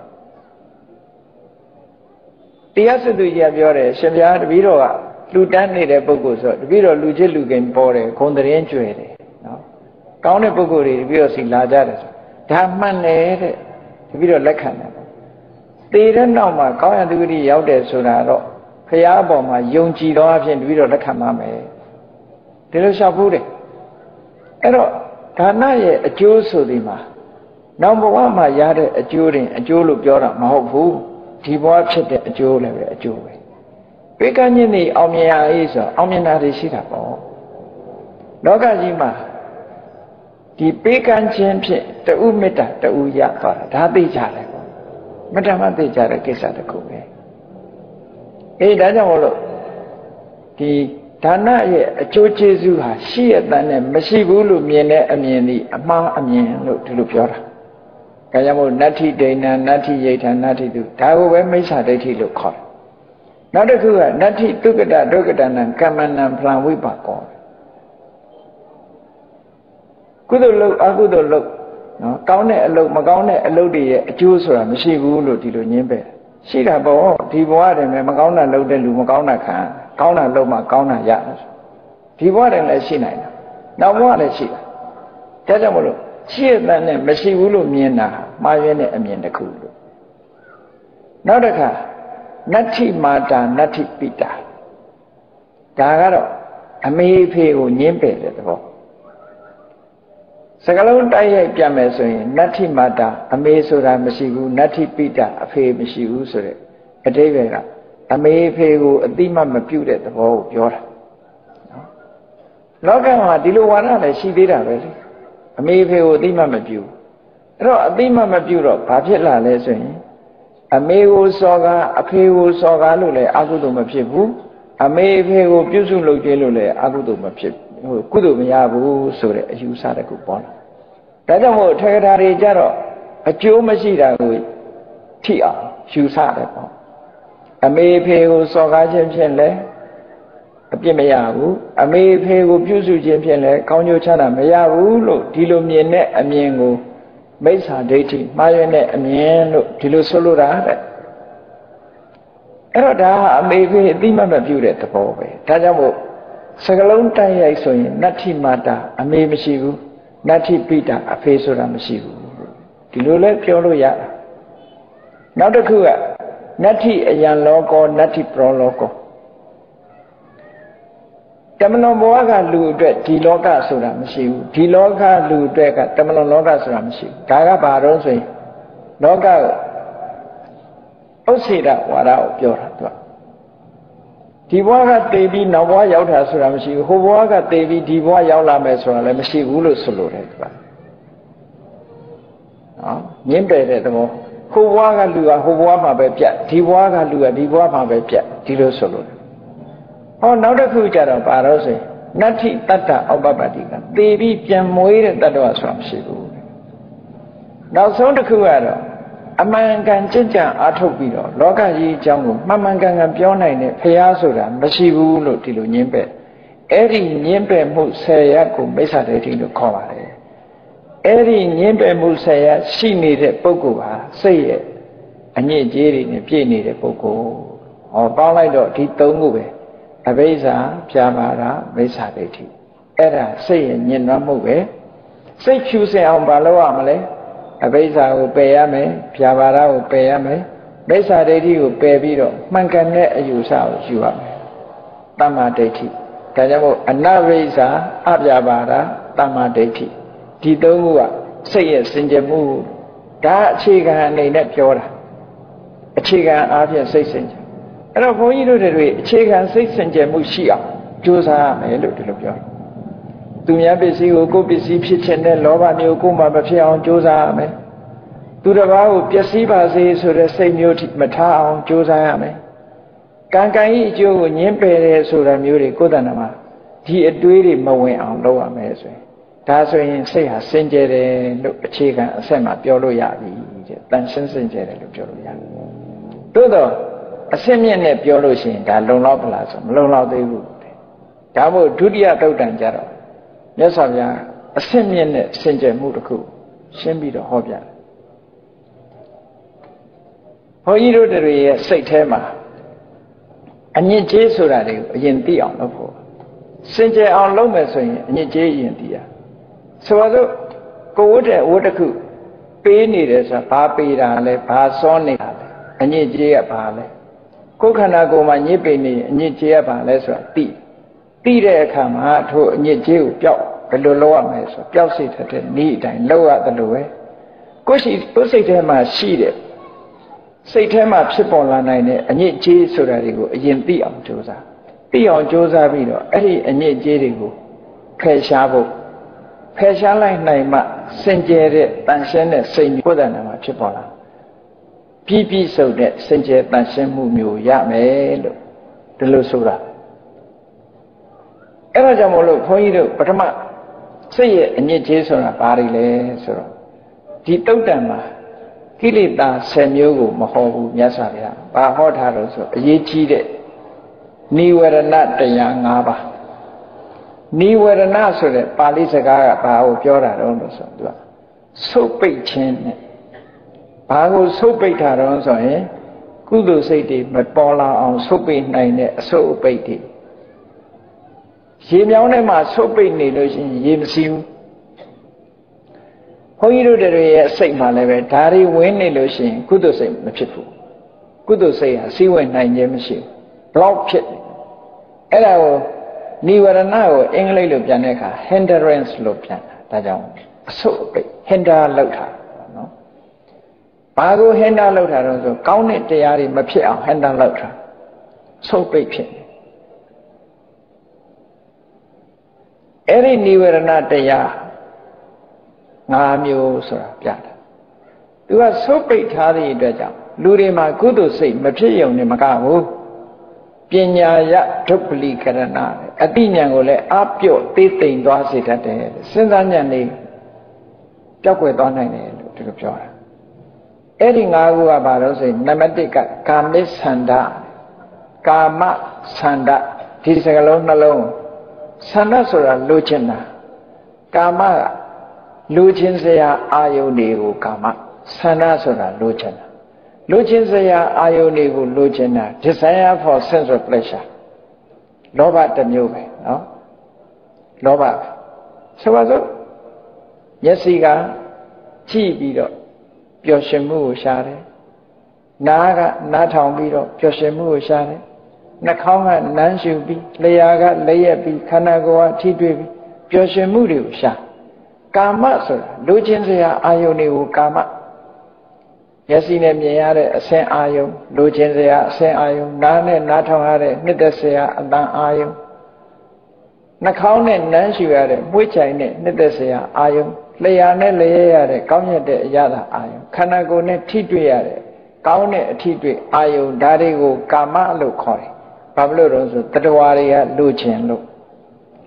The Asadu Yabiore, Shavia, Viroa, Ludani de Bogoso, Viro Lugelugan Bore, Kondarian Jury. Kaune Bogori, Viosi Lajaras, Tamman, Viro Lekana. They don't know my Kona do the Yautes Sonaro. Kayaboma, young Gido, and Vido Lakamame. Telosapure. Ero, Tanaye, a Jew Sudima. Number one, my yard, a jury, a jewel of Jora, Mahobu, Tibo, a jewel, a jewel. Pekani, Omia is a Omina Risitapo. Nogajima. The Pekan champion, the Umeta, the Uyapa, Tabi Jare. Madame Jare Kesa the Kobe. Eh, that's all. The Tana, a Chochezu, she had done a Massivulu, Miene, Amieni, Ama Amien, look to Lupura. Kayamo, Nati Dana, Nati Yeta, Nati do. Tago, when Mesa, they look hot. Not a good, Nati took it at Dogadan and Kaman and Plan Wipako. Good look, a good look. No, Kaune, a look, Magone, a lodi, a Jews or a Massivulu, Tilo Nimbe. She got all, Tibuad and Magona loaded Lumagona can, Kauna Loma, Kauna Yas. Tibuad and Lashina. Now what is she? Tadamolo, she is then a Messivulu Miena, Mayene and Miena Kulu. Now the car, Nati Mata, Nati Pita. Tagaro, a may pay who Nimpe at the ball. Sagalon Taya Piameso, Nati Mata, a Mesura Messigu, Nati Pita, a Fay Messigu, a Davera, a May pay who a Dima Mapute at the ball, Jora. Logama, Diluana, she did already. A May pay who Dima Mapu. No, a Dima Mapuro, Papilla lesson. A May who soga, a pay who soga lule, Agudu Mapibu, a May pay who Pusu Logilule, Agudu Mapip. Kudu Miyabu, so that you sat a coupon. Tadamo, Tagari Jaro, a Joe Masida with Tia, you sat a pon. A may pay who saw Jempianle, a Pimayabu, a may pay who Pusu Jempianle, Conyo Chana, Mayabu, Tilo Miene, a Miengo, Mesa dating, Mayone, a Mieno, Tilo Solura. Eroda, a may pay Dima Mabu at the boy. Tadamo. Sagalon Taya so Nati Mata, a me Messigu, Nati Pita, a face or a Messigu. Tilule Piolo Ya. Now the Kua, Nati a young loco, Nati pro loco. Tamano Moaga Lu Dret, Tiloka Sura Messigu, Tiloka Lu Dreka, Tamano Loga Sura Messigu, Gaga Barose, Loga Osida, Wada, Piora. Tiwaga Devi Nawa Yauta Suramshi, Howaga Devi Diwa Yaula Mesra, Lemsi Ulu Sulu. Nimbe at the more. Howaga Lua, Howama Bepia, Tiwaga Lua, Diwama Bepia, Tilo Sulu. Oh, now the future of Parose, နတ္ထိတတ္တဩပပတ္တိကသေပြီးပြန်မွေးတဲ့တတ္တဝါဆိုတာမရှိဘူးနောက်ဆုံးတစ်ခုကတော့အမှန်ကန်ကြင်ကြံအားထုတ်ပြီးတော့လောကကြီးအကြောင်းကိုမှန်မှန်ကန်ကန်ပြောနိုင်တဲ့ဖရာဆိုတာမရှိဘူးလို့ဒီလိုညင်းပယ်အဲ့ဒီညင်းပယ်မှုဆယ်ရပ်ကိုမိစ္ဆာဒိဋ္ဌိလို့ခေါ်ပါတယ်အဲ့ဒီညင်းပယ်မှုဆယ်ရပ်ရှိနေတဲ့ပုဂ္ဂိုလ်ဟာစိတ်ရဲ့အညစ်အကြေးတွေနဲ့ပြည့်နေတဲ့ပုဂ္ဂိုလ်ဟောပေါင်းလိုက်တော့ဒီသုံးခုပဲအဘိဇ္ဇာပြာပါဒမိစ္ဆာဒိဋ္ဌိအဲ့ဒါစိတ်ရဲ့ညင်နွမ်းမှုပဲစိတ်ဖြူစင်အောင်မလုပ်ရမလဲအဘိဇ္ဇာကိုပယ်ရမယ်ပြာပါဒကိုပယ်ရမယ်မိစ္ဆာဒိဋ္ဌိကိုပယ်ပြီးတော့မှန်ကန်တဲ့အယူဆကိုယူရမယ်တမ္မာဒိဋ္ဌိဒါကြောင့်မို့အနဘိဇ္ဇာအပြာပါဒတမ္မာဒိဋ္ဌိဒီသုံးခုကစိတ်ရဲ့စင်ကြယ်မှုဒါအခြေခံအနေနဲ့ပြောတာအခြေခံအားဖြင့်စိတ်စင်ကြယ်အဲ့တော့ဘုန်းကြီးတို့တွေအခြေခံစိတ်စင်ကြယ်မှုရှိအောင်ကြိုးစားရမယ်လို့ဒီလိုပြောတယ်သူများပစ္စည်းကိုကိုယ်ပစ္စည်းဖြစ်ခြင်းနဲ့လောဘမျိုးကိုယ်မှမဖြစ်အောင်ကြိုးစားရမယ်သူတစ်ပါးကိုပျက်စီးပါစေဆိုတဲ့စိတ်မျိုးမထားအောင်ကြိုးစားရမယ်ကံကံဤအကျိုးကိုညှင်းပယ်တယ်ဆိုတာမျိုးတွေကိုယ်တဏ္ဍာမှာဒီအတွေးတွေမဝင်အောင်လုပ်ရမယ်ဆိုရင်ဒါဆိုရင်စိတ်ဟာစင်ကြယ်တယ်လို့အခြေခံအဆက်မှာပြောလို့ရပြီတဲ့တန်ရှင်းစင်ကြယ်တယ်လို့ပြောလို့ရတယ်သို့တော့အစင်းမြင့်နဲ့ပြောလို့ရှိရင်ဒါလုံလောက်ပလားဆိုမလုံလောက်သေးဘူးဒါမို့ဒုတိယသုတ်တန်ကြတော့မြတ်စွာဘုရားအစင်းမြင့်နဲ့စင်ကြယ်မှုတစ်ခုရှင်းပြီးတော့ဟောပြတယ်ဘုန်းကြီးတို့တွေရဲ့စိတ်ထဲမှာအညစ်အကြေးဆိုတာတွေကိုအရင်သိအောင်လုပ်ဖို့စင်ကြယ်အောင်လုပ်မယ်ဆိုရင်အညစ်အကြေးအရင်သိရဆိုတော့ကိုဝတ်တဲ့ဝတ်တစ်ခုပေးနေတယ်ဆိုတာဘာပေးတာလဲဘာစောနေတာလဲအညစ်အကြေးကဘာလဲကိုယ်ခန္ဓာကိုယ်မှာညစ်ပေနေအညစ်အကြေးကဘာလဲဆိုတာသိသိတဲ့အခါမှာထိုအညစ်အကြေးကိုပျောက်ဘယ်လိုလုပ်ရမလဲဆိုပျောက်စေတဲ့နည်းအတိုင်းလုပ်ရတယ်လို့ပဲကိုယ်ရှိကိုယ်စိတ်ထဲမှာရှိတဲ့စိတ်ထဲမှာဖြစ်ပေါ်လာနိုင်တဲ့အညစ်အကြေးဆိုတာတွေကိုအရင်သိအောင်ကြိုးစားသိအောင်ကြိုးစားပြီးတော့အဲ့ဒီအညစ်အကြေးတွေကိုဖယ်ရှားဖို့ဖယ်ရှားလိုက်နိုင်မှစင်ကြယ်တဲ့တန်ရှင်းတဲ့စိတ်ကိုယ်တဏ္ဍာမှာဖြစ်ပေါ်လာပြီးပြီးစုံတဲ့စင်ကြယ်တန်ရှင်းမှုမျိုးရမယ်လို့ဒီလိုဆိုတာအဲ့ဒါကြောင့်မို့လို့ခွန်ကြီးတို့ပထမစိတ်ရဲ့အညစ်အကြေးဆိုတာဘာတွေလဲဆိုတော့ဒီတုတ်တံမှာကိလေသာဆယ်မျိုးကိုမဟောဘူးမြတ်စွာဘုရားဘာဟောထားလို့ဆိုအရေးကြီးတဲ့နိဝရဏတရား၅ပါးနိဝရဏဆိုတဲ့ပါဠိစကားကဘာကိုပြောတာတော့လို့ဆိုသူကဆုတ်ပိတ်ခြင်းနဲ့ဘာကိုဆုတ်ပိတ်တာတော့ဆိုရင်ကုသိုလ်စိတ်တွေမပေါ်လာအောင်ဆုတ်ပိတ်နိုင်တဲ့အဆုတ်အပိတ်တွေရေမြောင်းထဲမှာဆုတ်ပိတ်နေလို့ရှိရင်ရေမစီးဘူးဘုန်းကြီးတို့တွေရဲ့စိတ်မှာလည်းပဲဓာရီဝင်နေလို့ရှိရင်ကုသိုလ်စိတ်မဖြစ်ဘူးကုသိုလ်စိတ်ဟာစီးဝင်နိုင်ခြင်းမရှိဘူး block ဖြစ်အဲ့ဒါကိုနိဝရဏကိုအင်္ဂလိပ်လိုပြန်တဲ့အခါ hindrance လို့ပြန်တာဒါကြောင့်အဆုတ်အပိတ် hinder လောက်တာနော်ဘာကို hinder လောက်တာတော့ဆိုကောင်းတဲ့တရားတွေမဖြစ်အောင် hinder လောက်တာဆုတ်ပိတ်ဖြစ်အဲ့ဒီနိဝရဏတရားငါးမျိုးဆိုတာပြတာသူကဆုတ်ပိတ်ထားတဲ့အတွက်ကြောင့်လူတွေမှာကုသိုလ်စိတ်မဖြစ်ရုံနဲ့မကဘူးပညာယဒုပ္ပလိကရဏအတိညာကိုလည်းအပြော့သေးသိမ့်သွားစေတတ်တယ်စဉ်းစားဉာဏ်လေးပျောက်ကွယ်သွားနိုင်တယ်လို့ဒီလိုပြောတာအဲ့ဒီငါးခုကဘာလို့ဆိုရင်နံပါတ်တစ်ကကာမိသန္တာကာမသန္တာဒီစကားလုံးနှလုံးသန္တာဆိုတာလိုချင်တာကာမကလိုချင်စရာအာယုန်တွေကိုကာမသန္တာဆိုတာလိုချင်တာလိုချင်စရာအာယုန်တွေကိုလိုချင်တာ desire for sense of pleasure လောဘတစ်မျိုးပဲနော်လောဘဆိုပါစို့မျက်စိကကြည့်ပြီးတော့ပျော်ရွှင်မှုကိုရှားတယ်နားကနားထောင်ပြီးတော့ပျော်ရွှင်မှုကိုရှားတယ်နှာခေါင်းကနမ်းရှုပြီးလျှာကလက်ရက်ပြီးခန္ဓာကိုယ်ကထိတွေ့ပြီးပျော်ရွှင်မှုတွေကိုရှားကာမဆိုတာလိုချင်စရာအာယုန်တွေကိုကာမမျက်စိနဲ့မြင်ရတဲ့အဆင်းအာယုံလိုချင်စရာအဆင်းအာယုံနားနဲ့နားထောင်ရတဲ့နှစ်သက်စရာအတန်အာယုံနှာခေါင်းနဲ့နမ်းရှူရတဲ့မွှေးချိုင်နဲ့နှစ်သက်စရာအာယုံလျှာနဲ့လျက်ရတဲ့ကောင်းမြတ်တဲ့အရာသာအာယုံခန္ဓာကိုယ်နဲ့ထိတွေ့ရတဲ့ကောင်းတဲ့အထိတွေ့အာယုံဓာတ်တွေကိုကာမလို့ခေါ်တယ်ဘာဖြစ်လို့လဲဆိုတတဝါတွေကလိုချင်လို့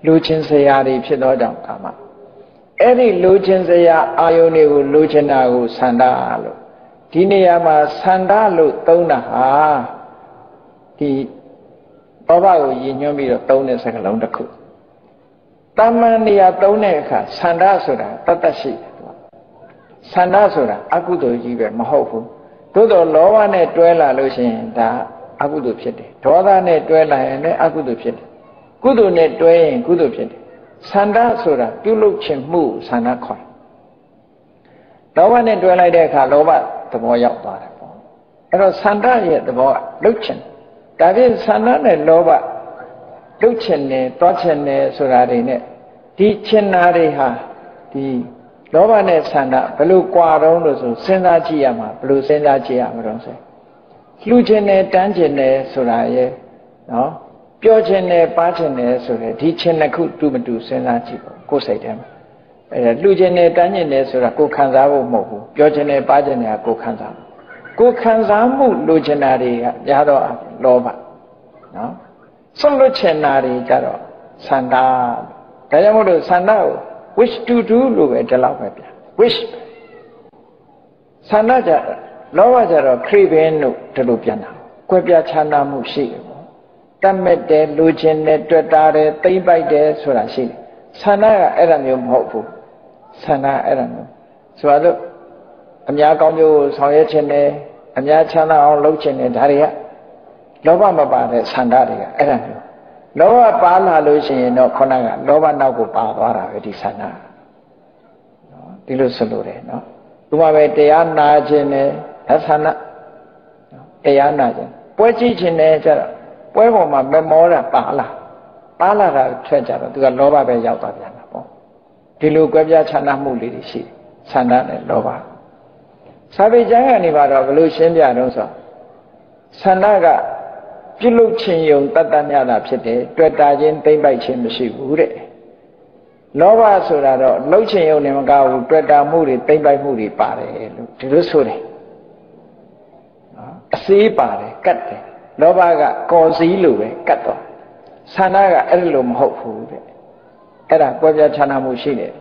လူချင်းစရာတွေဖြစ်သောကြောင့်ကာမအဲ့ဒီလူချင်းစရာအာယုန်တွေကိုလူချင်းတာကိုဆန္ဒလို့ဒီနေရာမှာဆန္ဒလို့သုံးတာဟာဒီဘောဘကိုရည်ညွှန်းပြီးတော့သုံးတဲ့စကားလုံးတစ်ခုတာမန်နေရာသုံးတဲ့အခါဆန္ဒဆိုတာတတ်တတ်ရှိတယ်ဆန္ဒဆိုတာအကုသိုလ်ကြီးပဲမဟုတ်ဘူးသို့တော့လောဘနဲ့တွဲလာလို့ရှိရင်ဒါအကုသိုလ်ဖြစ်တယ်ဒေါသနဲ့တွဲလာရင်လည်းအကုသိုလ်ဖြစ်တယ်ကုသိုလ်နဲ့တွဲရင်ကုသိုလ်ဖြစ်တယ်ဆန္ဒဆိုတာပြုလုပ်ခြင်းမှုဆန္ဒခေါ်လောဘနဲ့တွဲလိုက်တဲ့အခါလောဘသဘောရောက်သွားတယ်ပေါ့အဲ့တော့ဆန္ဒရဲ့သဘောကလုပ်ခြင်းဒါဖြင့်ဆန္ဒနဲ့လောဘလုပ်ခြင်းနဲ့တွားခြင်းနဲ့ဆိုတာတွေနဲ့ဒီခြင်းနာတွေဟာဒီလောဘနဲ့ဆန္ဒဘယ်လိုကြွားတော့လို့ဆိုစဉ်းစားကြည့်ရမှာဘယ်လိုစဉ်းစားကြည့်ရမှာတော့ဆိုလှူခြင်းနဲ့တန်းခြင်းနဲ့ဆိုတာရဲ့နော်ပြောခြင်းနဲ့ပါခြင်းနဲ့ဆိုတဲ့ဒီခြင်းတစ်ခုတူမတူစဉ်းစားကြည့်ပေါ့ကိုယ်စိတ်ထဲမှာအဲလှူခြင်းနဲ့တန်းခြင်းနဲ့ဆိုတာကိုယ်ခံစားဖို့မဟုတ်ဘူးပြောခြင်းနဲ့ပါခြင်းနဲ့ကိုယ်ခံစားကိုယ်ခံစားမှုလိုချင်တာတွေကရတော့လောဘနော်ဆုံးလွတ်ချင်တာတွေကြတော့ဆန္ဒဒါကြောင့်မို့လို့ဆန္ဒကို wish to do လို့ပဲဒီလောက်ပဲဗျ wish ဆန္ဒကြလောဘကြတော့ craving လို့ဒီလိုပြန်တာကွဲပြားခြားနားမှုရှိတယ်ပေါ့တတ်မဲ့တယ်လိုချင်တယ်တွေ့တာတယ်သိမ့်ပိုက်တယ်ဆိုတာရှိတယ်ဆန္ဒကအဲ့ဒါမျိုးမဟုတ်ဘူးဆန္ဒအဲ့ဒါမျိုးဆိုတော့အများကောင်းကျိုးဆောင်ရွက်ခြင်းနဲ့အများချမ်းသာအောင်လုပ်ခြင်းနဲ့ဒါတွေကလောဘမပါတဲ့ဆန္ဒတွေကအဲ့ဒါမျိုးလောဘပါလာလို့ရှိရင်တော့ခေါင်းကလောဘနောက်ကိုပါသွားတာပဲဒီဆန္ဒနော်ဒီလိုဆိုလို့တယ်နော်ဒီမှာပဲတရားနာခြင်းနဲ့သဆန္ဒတရားနာခြင်းပွဲကြည့်ခြင်းနဲ့ကျတော့ပွဲပေါ်မှာမမောတာပါလာပါလာတာထွက်ကြတော့သူကလောဘပဲရောက်သွားပြန်တာပေါ့ဒီလိုကွဲပြားခြားနားမှုလေးတွေရှိဆန္ဒနဲ့လောဘစာပေကျမ်းကနေပါတော့ဘယ်လိုရှင်းပြတော့ဆိုဆန္ဒကပြုလုပ်ခြင်းယုံတတ်တတ်များတာဖြစ်တယ်တွေ့တာချင်းသိမ့်ပိုက်ခြင်းမရှိဘူးတဲ့လောဘဆိုတာတော့လှုပ်ခြင်းယုံနေမကဘူးတွေ့တာမှုတွေသိမ့်ပိုက်မှုတွေပါတယ်လို့ဒီလိုဆိုတယ်နော်အစေးပါတယ်ကတ်တယ်လောဘကကော်စည်းလိုပဲကတ်တော့ဆန္ဒကအဲ့လိုမဟုတ်ဘူးတဲ့အဲ့ဒါကွဲပြားခြားနားမှုရှိတယ်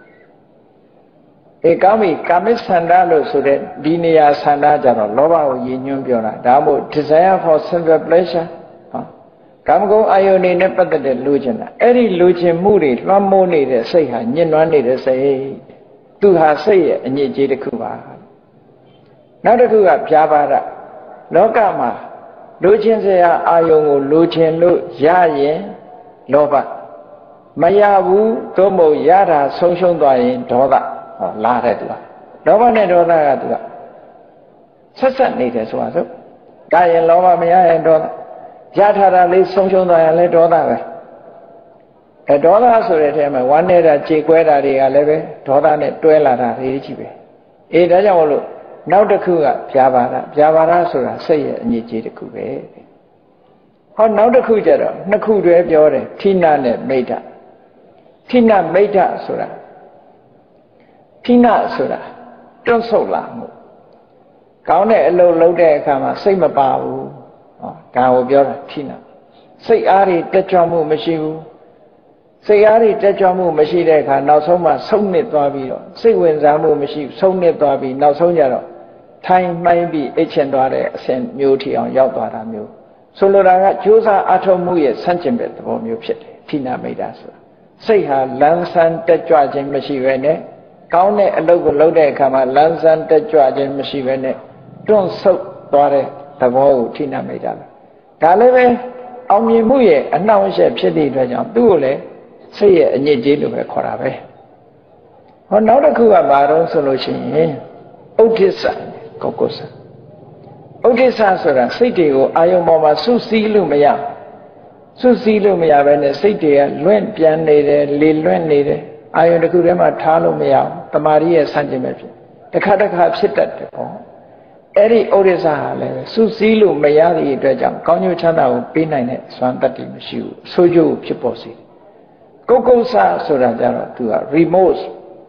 အေကောင်းပြီကာမိဆန္ဒလို့ဆိုတဲ့ဒီနေရာဆန္ဒကြတော့လောဘကိုရည်ညွှန်းပြောတာဒါမို့ desire for simple pleasure ဟောကာမဂုဏ်အာယုန်နေနဲ့ပတ်သက်တဲ့လူချင်တာအဲ့ဒီလူချင်မှုတွေလွှမ်းမိုးနေတဲ့စိတ်ဟာညှဉ်းနှွမ်းနေတဲ့စိတ်သူဟာစိတ်ရဲ့အညစ်အကြေးတစ်ခုပါနောက်တစ်ခုကဖြာပါဒလောကမှာလူချင်စရာအာယုန်ကိုလူချင်လို့ရရင်လောဘမရဘူးသို့မဟုတ်ရတာဆုံးရှုံးသွားရင်ဒေါသလာတဲ့သူကလောဘနဲ့ဒေါသကသူကဆက်ဆက်နေတယ်ဆိုတာဆိုဒါရင်လောဘမရရင်ဒေါသရထားတာလေးဆုံးရှုံးသွားရင်လည်းဒေါသပဲအဲဒေါသဆိုတဲ့အထဲမှာဝမ်းနေတာကြေကွဲတာတွေကလည်းပဲဒေါသနဲ့တွဲလာတာတွေကြီးပဲအေးဒါကြောင့်မလို့နောက်တစ်ခုကဗျာပါဒဗျာပါဒဆိုတာစိတ်ရဲ့အညစ်အကြေးတစ်ခုပဲဟောနောက်တစ်ခုကျတော့နှစ်ခုတည်းပြောတယ်ဌိနနဲ့မိဋ္ဌဌိနမိဋ္ဌဆိုတာဌိနဆိုတာတွန့်ဆုတ်လာမှုကောင်းတဲ့အလုပ်လုပ်တဲ့အခါမှာစိတ်မပါဘူးဟောဒါကိုပြောတာဌိနစိတ်အားတွေတက်ကြွမှုမရှိဘူးစိတ်အားတွေတက်ကြွမှုမရှိတဲ့အခါနောက်ဆုံးမှဆုံးနစ်သွားပြီးတော့စိတ်ဝင်စားမှုမရှိဘူးဆုံးနစ်သွားပြီးနောက်ဆုံးကြတော့ထိုင်မှိုင်းပြီးအိတ်ချင်သွားတဲ့အဆင့်မျိုးထီအောင်ရောက်သွားတာမျိုးဆိုလိုတာကကြိုးစားအထောက်မှုရဲ့ဆန့်ကျင်ဘက်သဘောမျိုးဖြစ်တယ်ဌိနမိဋ္ဌဆိုတာစိတ်ဟာလန်းဆန်းတက်ကြွခြင်းမရှိဘဲနဲ့ကောင်းတဲ့အလုပ်ကိုလုပ်တဲ့အခါမှာလန်းဆန်းတက်ကြွခြင်းမရှိဘဲနဲ့တွန့်ဆုတ်သွားတဲ့သဘောကိုဌိနမိဋ္ဌလားဒါလည်းပဲအောင်မြင်မှုရဲ့အနှောင့်အယှက်ဖြစ်တဲ့အတွက်ကြောင့်သူ့ကိုလည်းစိတ်ရဲ့အညစ်အကြေးလို့ပဲခေါ်တာပဲဟောနောက်တစ်ခုကဘာတော့ဆိုလို့ရှိရင်ဥဒိစ္စကောကုစ္စဥဒိစ္စဆိုတာစိတ်တွေကိုအာယုံပေါ်မှာစုစည်းလို့မရစုစည်းလို့မရဘဲနဲ့စိတ်တွေကလွင့်ပြန်နေတယ်လေလွင့်နေတယ်အာယုံတစ်ခုထဲမှာထားလို့မရဘူးတမာရီရဲ့ဆန့်ကျင်ပဲဖြစ်တစ်ခါတစ်ခါဖြစ်တတ်တယ်ပေါ့အဲ့ဒီဥဒိစ္စဟာလည်းစုစည်းလို့မရတဲ့အတွက်ကြောင့်ကောင်းကျိုးချမ်းသာကိုပေးနိုင်တဲ့စွမ်းတတ္တိမရှိဘူးဆိုးကျိုးဖြစ်ပေါ်စေကုက္ကုဆဆိုတာကြတော့သူက remorse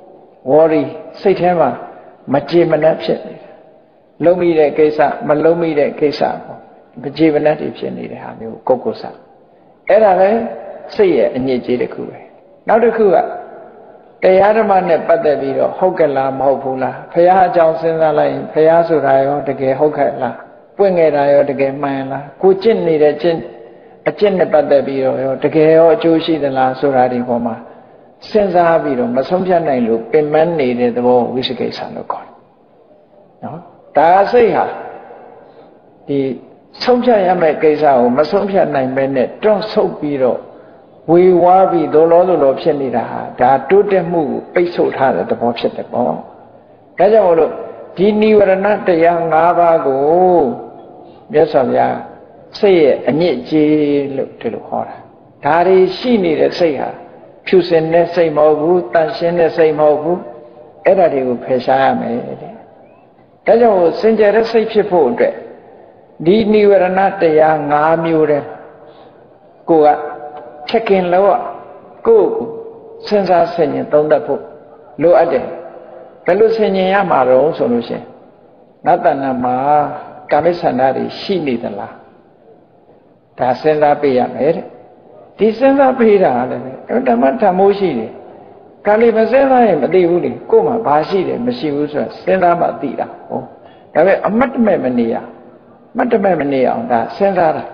worry စိတ်ထဲမှာမကြေမနက်ဖြစ်နေတယ်လုံးမိတဲ့ကိစ္စမလုံးမိတဲ့ကိစ္စပေါ့မကြေမနက်တွေဖြစ်နေတဲ့ဟာမျိုးကုက္ကုဆအဲ့ဒါလည်းစိတ်ရဲ့အညစ်အကြေးတစ်ခုပဲနောက်တစ်ခုကတရားဓမ္မနဲ့ပတ်သက်ပြီးတော့ဟုတ်ကဲ့လားမဟုတ်ဘူးလားဖရာအကြောင်းစဉ်းစားလိုက်ရင်ဖရာဆိုတာရောတကယ်ဟုတ်ကဲ့လားပွင့်ခဲ့တာရောတကယ်မှန်လားကိုကျင့်နေတဲ့ကျင့်အကျင့်နဲ့ပတ်သက်ပြီးတော့ရောတကယ်ရောအကျိုးရှိသလားဆိုတာဒီပေါ်မှာစဉ်းစားပြီးတော့မဆုံးဖြတ်နိုင်လို့ပင်ပန်းနေတဲ့သဘောဝိသိကိစ္စလို့ခေါ်တယ်နော်ဒါစိတ်ဟာဒီဆုံးဖြတ်ရမယ့်ကိစ္စကိုမဆုံးဖြတ်နိုင်ပဲနဲ့တွန့်ဆုတ်ပြီးတော့ဝေဝါးပြီးဒိုလောဒိုလောဖြစ်နေတာဟာဒါတိုးတက်မှုကိုပိတ်ဆို့ထားတဲ့သဘောဖြစ်တယ်ပေါ့ဒါကြောင့်မို့လို့ဒီနိဝရဏတရား၅ပါးကိုမြတ်စွာဘုရားစိတ်ရဲ့အညစ်အကြေးလို့ဒီလိုခေါ်တာဒါတွေရှိနေတဲ့စိတ်ဟာဖြူစင်တဲ့စိတ်မဟုတ်ဘူးတန်ရှင်းတဲ့စိတ်မဟုတ်ဘူးအဲ့ဒါတွေကိုဖယ်ရှားရမယ်တဲ့ဒါကြောင့်စင်ကြယ်တဲ့စိတ်ဖြစ်ဖို့အတွက်ဒီနိဝရဏတရား၅မျိုးတဲ့ကိုကချက်ခင်လို့ကိုယ်ကိုစဉ်းစားဆင်ခြင်သုံးသပ်ဖို့လိုအပ်တယ်ဘယ်လိုဆင်ခြင်ရမှာတော့ဆိုလို့ရှိရင်နတ်တဏ္ဍမှာကာမိဆန္ဒတွေရှိနေသလားဒါစဉ်းစားပေးရမယ်တဲ့ဒီစဉ်းစားပေးတာလည်းဓမ္မဓမ္မိုးရှိတယ်ကာလိမစဉ်းစားရင်မသိဘူးလေကိုယ်မှာဘာရှိတယ်မရှိဘူးဆိုတာစဉ်းစားမှသိတာဟောဒါပေမဲ့အမတ်တမဲ့မနေရမတ်တမဲ့မနေအောင်ဒါစဉ်းစားတာ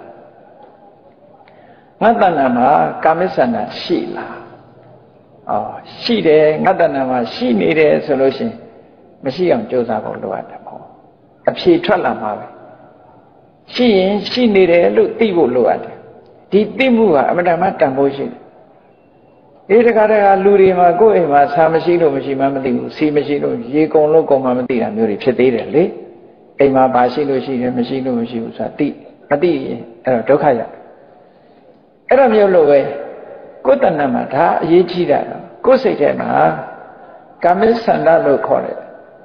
ငါတဏ္ဍမှာကာမိဆန္ဒရှိလားအော်ရှိတယ်ငါတဏ္ဍမှာရှိနေတယ်ဆိုလို့ရှိရင်မရှိအောင်ကြိုးစားဖို့လိုအပ်တယ်ပေါ့အဖြေထွက်လာမှာပဲရှိရင်ရှိနေတယ်လို့သိဖို့လိုအပ်တယ်ဒီသိမှုဟာအမှန်တမ်းတန်ဖိုးရှိတယ်အေးတခါတခါလူတွေမှာကိုယ့်အိမ်မှာဆာမရှိလို့မရှိမှမသိဘူးစီမရှိလို့ရေကုန်လို့ကုန်မှမသိတာမျိုးတွေဖြစ်သေးတယ်လေအိမ်မှာပါရှိလို့ရှိတယ်မရှိလို့မရှိဘူးဆိုတာသိမသိရင်အဲ့တော့ဒုက္ခရအဲ့တော့မျိုးလို့ပဲကိုယ်တဏ္ဍမှာဒါအရေးကြီးတာကိုယ်စိတ်ထဲမှာကာမိဆန္ဒလို့ခေါ်တယ်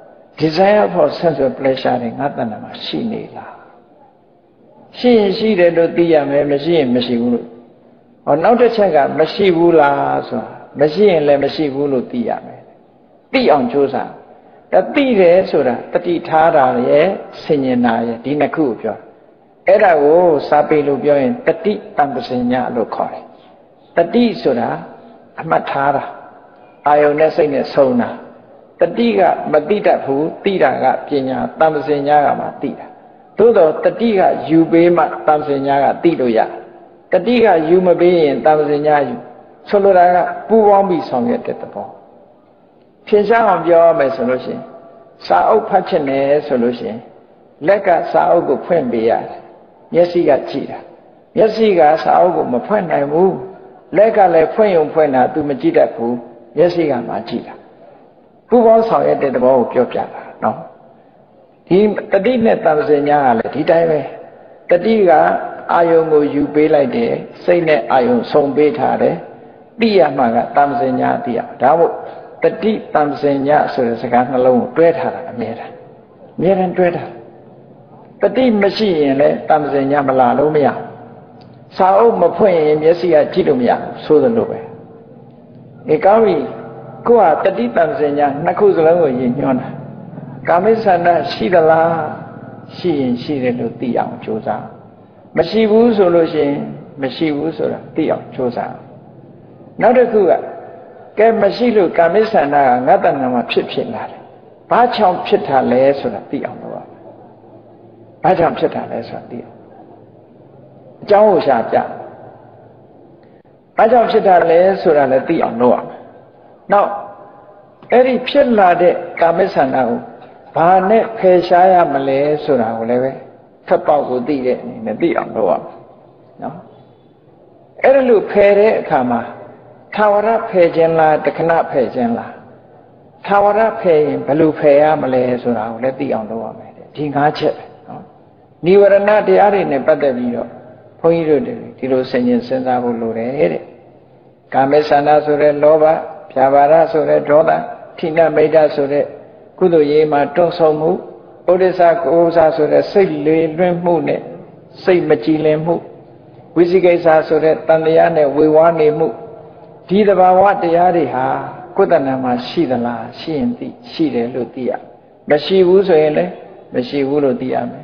desire for sensual pleasure တွေငါတဏ္ဍမှာရှိနေလားရှိရင်ရှိတယ်လို့သိရမယ်မရှိရင်မရှိဘူးလို့ဟောနောက်တစ်ချက်ကမရှိဘူးလားဆိုတာမရှိရင်လည်းမရှိဘူးလို့သိရမယ်သိအောင်ကြိုးစားဒါသိတယ်ဆိုတာတတိထားတာရဲ့ဆင်ញင်တာရဲ့ဒီနှစ်ခုကိုပြောအဲ့ဒါကိုစာပေလို့ပြောရင်တတိတံပစညလို့ခေါ်တယ်တတိဆိုတာအမှတ်ထားတာအာယုန်နဲ့စိတ်နဲ့ဆုံတာတတိကမသိတတ်ဘူးသိတာကပညာတံပစညကမှသိတာသို့တော့တတိကယူပေးမှတံပစညကသိလို့ရတတိကယူမပေးရင်တံပစညယူဆိုလိုတာကပူပေါင်းပြီးဆောင်ရွက်တဲ့သဘောဖြေရှားအောင်ပြောရမယ်ဆိုလို့ရှိရင်စာအုပ်ဖတ်ချင်တယ်ဆိုလို့ရှိရင်လက်ကစာအုပ်ကိုဖွင့်ပေးရတယ်မျက်စိကကြည့်တာမျက်စိကစာအုပ်ကိုမဖွင့်နိုင်ဘူးလက်ကလည်းဖွင့်ရုံဖွင့်တာ तू မကြည့်တတ်ဘူးမျက်စိကမှကြည့်တာပူပေါင်းဆောင်ရွက်တဲ့သဘောကိုပြောပြတာနော်ဒီတတိနဲ့တံပစညကလည်းဒီတိုင်းပဲတတိကအာယုံကိုယူပေးလိုက်တယ်စိတ်နဲ့အာယုံဆုံပေးထားတယ်သိရမှကတံပစညသိရဒါမို့တတိတံပစညဆိုတဲ့စကားနှလုံးကိုတွဲထားတာအမြဲတမ်းအမြဲတမ်းတွဲထားတတိမရှိရင်လည်းတံပစညမလာလို့မရစာအုပ်မဖွင့်ရင်မျက်စိကကြည့်လို့မရဆိုသလိုပဲဒီကောင်းပြီကိုကတတိတံပစညနှစ်ခုစလုံးကိုယဉ်ညွှန်းတာကာမိဆန္ဒရှိသလားရှိရင်ရှိတယ်လို့သိအောင်ကြိုးစားမရှိဘူးဆိုလို့ရှိရင်မရှိဘူးဆိုတာသိအောင်ကြိုးစားနောက်တစ်ခုကကဲမရှိလို့ကာမိဆန္ဒကငါတဏ္ဍာမှာဖြစ်ဖြစ်လာတယ်ဘာကြောင့်ဖြစ်တာလဲဆိုတာသိအောင်လုပ်ရမယ်ဘာကြောင့်ဖြစ်တာလဲဆိုတာသိအောင်အကြောင်းကိုရှာပြဘာကြောင့်ဖြစ်တာလဲဆိုတာလည်းသိအောင်လုပ်ရမယ်နောက်အဲ့ဒီဖြစ်လာတဲ့ကာမိဆန္ဒကိုဘာနဲ့ဖယ်ရှားရမလဲဆိုတာကိုလည်းပဲဖက်ပေါက်ကိုသိတဲ့အနေနဲ့သိအောင်လုပ်ရမယ်နော်အဲ့ဒါလို့ဖယ်တဲ့အခါမှာသာဝရဖယ်ခြင်းလားတခဏဖယ်ခြင်းလားသာဝရဖယ်ရင်ဘယ်လိုဖယ်ရမလဲဆိုတာကိုလည်းသိအောင်လုပ်ရမယ်ဒီ၅ချက်ပဲနော်နိဝရဏတရားတွေနဲ့ပတ်သက်ပြီးတော့ဘုန်းကြီးတို့ဒီလိုဆင်ញင်စဉ်းစားဖို့လိုတယ်တဲ့ကာမေသန္တာဆိုတဲ့လောဘဖြာပါဒဆိုတဲ့ဒေါသထိနမိတ်တဆိုတဲ့ကုသိုလ်ရေးမှာတွန့်ဆုံမှုဩဒိသကိုဥစားဆိုတဲ့စိတ်လေလွင့်မှုနဲ့စိတ်မကြည်လင်မှုဝိသိကိစ္စဆိုတဲ့တန်တရားနဲ့ဝေဝါးနေမှုဒီတဘာဝတရားတွေဟာကိုယ်တဏ္ဍာမှာရှိသလားရှိရင်သိရှိတယ်လို့သိရမရှိဘူးဆိုရင်လည်းမရှိဘူးလို့သိရမယ်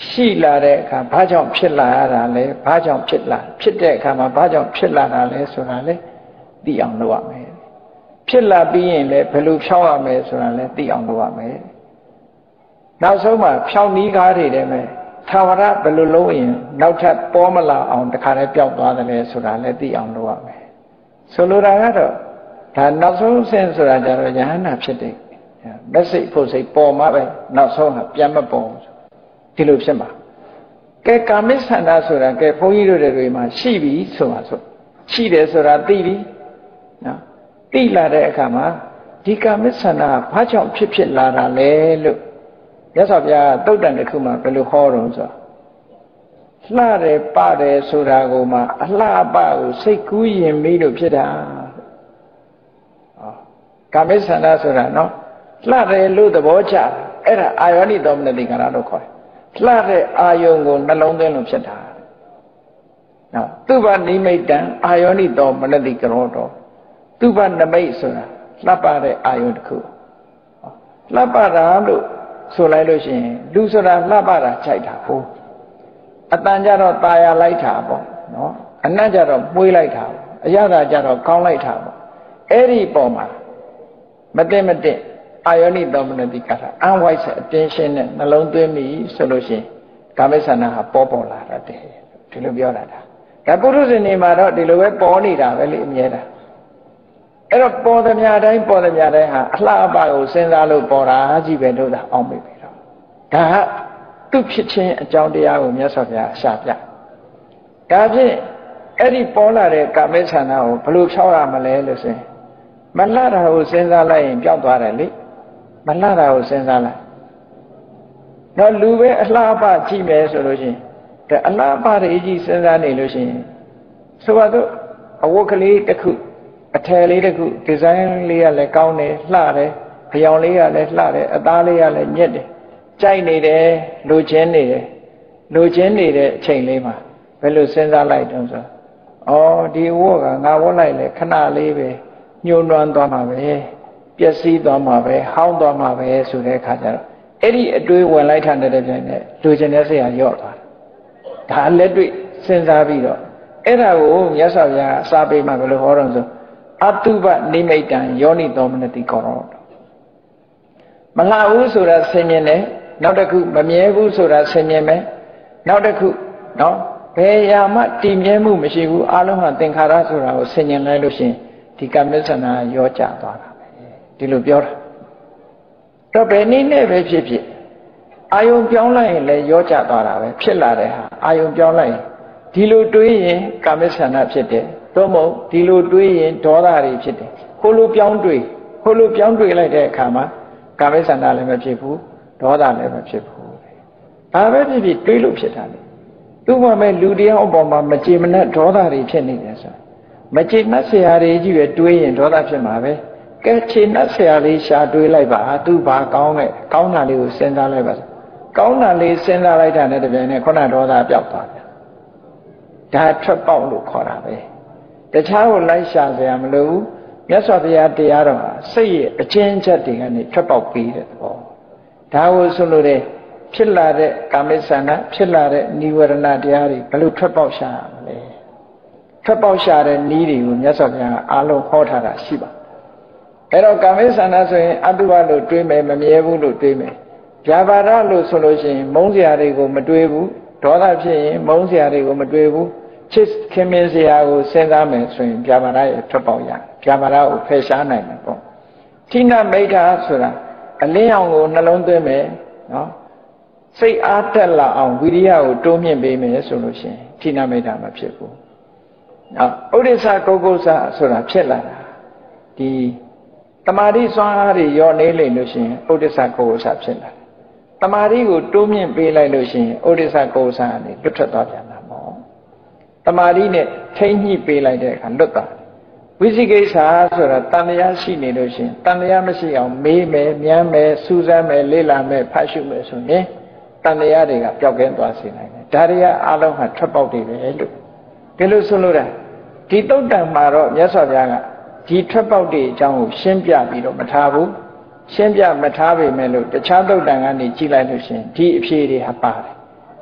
ရှိလာတဲ့အခါဘာကြောင့်ဖြစ်လာရတာလဲဘာကြောင့်ဖြစ်လာဖြစ်တဲ့အခါမှာဘာကြောင့်ဖြစ်လာတာလဲဆိုတာလဲသိအောင်လုပ်ရမယ်ဖြစ်လာပြီးရင်လည်းဘယ်လိုဖြောင်းရမယ်ဆိုတာလဲသိအောင်လုပ်ရမယ်နောက်ဆုံးမှာဖြောင်းနီးကားတွေတယ်မယ်သာဝရဘယ်လိုလုပ်ရင်နောက်ထပ်ပေါ်မလာအောင်တခါတည်းပျောက်သွားတယ်လဲဆိုတာလဲသိအောင်လုပ်ရမယ်ဆိုလိုတာကတော့ဒါနောက်ဆုံးအဆင့်ဆိုတာကြတော့ယဟန္တာဖြစ်တယ်မက်စိတ်ဖို့စိတ်ပေါ်မှာပဲနောက်ဆုံးကပြန်မပေါ်ဒီလိုဖြစ်မှာကဲကာမိဆန္ဒဆိုတာကဲဘုန်းကြီးတို့တွေမှာရှိပြီဆိုပါစို့ရှိတယ်ဆိုတာသိပြီနော်သိလာတဲ့အခါမှာဒီကာမိဆန္ဒဘာကြောင့်ဖြစ်ဖြစ်လာတာလဲလို့မြတ်စွာဘုရားသုတ်တန်တစ်ခုမှာဘယ်လိုဟောတော့ဆိုလှတယ်ပတယ်ဆိုတာကိုမှအလှပကိုစိတ်ကူးရင်ပြီးလို့ဖြစ်တာဟောကာမိဆန္ဒဆိုတာနော်လှတယ်လို့သဘောကျအဲ့ဒါအာယောနိသောမနတိကာရလို့ခေါ်တယ်လှတဲ့အာယုံကိုနှလုံးသွင်းလို့ဖြစ်တာနော်သူဘနိမိတ်တံအာယောနိသောမနတိကရောတော်သူဘနမိတ်ဆိုတာလှပတဲ့အာယုံတစ်ခုလှပတာလို့ဆိုလိုက်လို့ရှိရင်လူဆိုတာလှပတာခြိုက်တာဟုတ်အတန်ကြတော့ตายလိုက်တာပေါ့နော်အနတ်ကြတော့မွေးလိုက်တာပေါ့အရသာကြတော့ကောင်းလိုက်တာပေါ့အဲ့ဒီပုံမှာမသိမသိအာယောနိသောမနတိကာရအံဝိုက်ဆက်အတင်းရှင်းနဲ့နှလုံးသွင်းပြီဆိုလို့ရှိရင်ကာမိဆန္ဒဟာပေါ်ပေါ်လာတတ်တယ်ဒီလိုပြောတာဒါပုရုဇဉ်နေမှာတော့ဒီလိုပဲပေါ်နေတာပဲလေအမြဲတမ်းအဲ့တော့ပေါ်သမျှတိုင်းပေါ်သမျှတိုင်းဟာအလှအပကိုစဉ်းစားလို့ပေါ်တာကြီးပဲလို့သာအောင်မိပြီတော့ဒါကသူ့ဖြစ်ခြင်းအကြောင်းတရားကိုမြတ်စွာဘုရားအရှာပြဒါဖြင့်အဲ့ဒီပေါ်လာတဲ့ကာမိဆန္ဒကိုဘယ်လိုဖြောက်ရမလဲလို့ဆိုရင်မလှတာကိုစဉ်းစားလိုက်ရင်ပျောက်သွားတယ်လေမလှတာကိုစဉ်းစားလိုက်တော့လူပဲအလှပကြည့်မယ်ဆိုလို့ရှိရင်ဒါအလှပတွေကြီးစဉ်းစားနေလို့ရှိရင်ဆိုပါတော့အဝတ်ကလေးတစ်ခုအထည်လေးတစ်ခုဒီဇိုင်းလေးကလည်းကောင်းတယ်လှတယ်ဖျောင်လေးကလည်းလှတယ်အသားလေးကလည်းညက်တယ်ကြိုက်နေတယ်လိုချင်နေတယ်လိုချင်နေတဲ့အချိန်လေးမှာဘယ်လိုစဉ်းစားလိုက်တုံးဆိုဩဒီဝတ်ကငါဝတ်လိုက်လေခဏလေးပဲညှိုးနွမ်းသွားမှာပဲပျက်စီးသွားမှာပဲဟောင်းသွားမှာပဲဆိုတဲ့အခါကျတော့အဲ့ဒီအတွေးဝင်လိုက်တဲ့တဲ့ပြိုင်နဲ့လူကျင်တဲ့ဆရာရော့သွားတာဒါလက်တွေ့စဉ်းစားပြီးတော့အဲ့ဒါကိုမြတ်စွာဘုရားအစာပေမှာဘယ်လိုဟောတော့ဆိုအတုပနိမိတ်တံယောနိသောမနတိကောရောမလှဘူးဆိုတာဆင်ញင်တယ်နောက်တစ်ခုမမြဲဘူးဆိုတာဆင်ញင်မယ်နောက်တစ်ခုနော်ဘယ်ရာမှတည်မြဲမှုမရှိဘူးအလုံးဟာသင်္ခါရဆိုတာကိုဆင်ញင်လိုက်လို့ရှိရင်ဒီကမ္မစ္စနာရောကြသွားတာပဲဒီလိုပြောတာတော့ဘယ်နည်းနဲ့ပဲဖြစ်ဖြစ်အာယုံပြောင်းလိုက်ရင်လည်းရောကြသွားတာပဲဖြစ်လာတဲ့ဟာအာယုံပြောင်းလိုက်ရင်ဒီလိုတွေးရင်ကာမစ္စနာဖြစ်တယ်သို့မဟုတ်ဒီလိုတွေးရင်ဒေါသတွေဖြစ်တယ်ဟိုလိုပြောင်းတွေးဟိုလိုပြောင်းတွေးလိုက်တဲ့အခါမှာကာမစ္စနာလည်းမဖြစ်ဘူးဒေါသလည်းမဖြစ်ဘူးဒါပဲဖြစ်ဖြစ်တွေးလို့ဖြစ်တာလေသူ့မှာမဲ့လူတရားအပေါ်မှာမကြေမနက်ဒေါသတွေဖြစ်နေတယ်ဆိုမကြေနပ်เสียတွေကြီးပဲတွေးရင်ဒေါသဖြစ်မှာပဲကဲခြေနပ်เสียလေးရှာတွေးလိုက်ပါသူဘာကောင်းလဲကောင်းတာလေးကိုစဉ်းစားလိုက်ပါကောင်းတာလေးစဉ်းစားလိုက်တာနဲ့တပြိုင်နက်ခုနဒေါသပျောက်သွားတယ်ဒါထွက်ပေါက်လို့ခေါ်တာပဲတခြားကိုလိုက်ရှာเสียမလို့ဘူးမြတ်စွာဘုရားတရားတော်ဟာစိတ်ရဲ့အကျဉ်းချက်တွေကနေထွက်ပေါက်ပေးတဲ့သဘောဒါကိုဆိုလို့တဲ့ဖြစ်လာတဲ့ကာမိဆန္ဒဖြစ်လာတဲ့និဝရဏတရားတွေဘယ်လိုထွက်ပေါက်ရှာရမလဲထွက်ပေါက်ရှာတဲ့နည်းတွေကိုမြတ်စွာဘုရားအားလုံးဟောထားတာရှိပါအဲ့တော့ကာမိဆန္ဒဆိုရင်အတုပလို့တွေးမယ်မမြဲဘူးလို့တွေးမယ်ဗျာပါဒလို့ဆိုလို့ရှိရင်မုန်းစရာတွေကိုမတွေးဘူးဒေါသဖြစ်ရင်မုန်းစရာတွေကိုမတွေးဘူးချစ်ခင်မင်းစရာကိုစဉ်းစားမယ်ဆိုရင်ဗျာပါဒရဲ့ထွက်ပေါက်ရဗျာပါဒကိုဖယ်ရှားနိုင်တယ်ပေါ့ဌိနမိဋ္ဌာဆိုတာအလင်းအောင်ကိုနှလုံးသွင်းမယ်နော်စိတ်အားတက်လာအောင်ဝိရိယကိုတိုးမြင့်ပေးမယ်ဆိုလို့ရှိရင်ဌိနမိဋ္ဌာမဖြစ်ဘူးနော်ဥဒိစ္စကုက္ကုစ္စဆိုတာဖြစ်လာတာဒီတမာတိစွမ်းအားတွေရောနေလိမ့်လို့ရှိရင်ဥဒိစ္စကုက္ကုစ္စဖြစ်လာတယ်တမာတိကိုတိုးမြင့်ပေးလိုက်လို့ရှိရင်ဥဒိစ္စကုက္ကုစ္စကနေလွတ်ထွက်သွားပြန်တာပေါ့တမာတိနဲ့ထိမ့်ညှိပေးလိုက်တဲ့အခါလွတ်သွားတယ်ဝိသိကိစ္စဆိုတာတန်တရားရှိနေလို့ရှိရင်တန်တရားမရှိအောင်မေးမယ်မြန်းမယ်စူးစမ်းမယ်လေ့လာမယ်ဖတ်ရှုမယ်ဆိုရင်တန်တရားတွေကပျောက်ကင်းသွားစေနိုင်တယ်ဒါတွေကအလုံးဟာထွက်ပေါက်တွေပဲလို့ဒီလိုဆိုလို့တာဒီတုတ်တံမှာတော့မြတ်စွာဘုရားကဒီထွက်ပေါက်တွေအကြောင်းကိုရှင်းပြပြီးတော့မထားဘူးရှင်းပြမထားပေမဲ့လို့တခြားတုတ်တံကနေကြည့်လိုက်လို့ရှိရင်ဒီအဖြေတွေဟာပါတယ်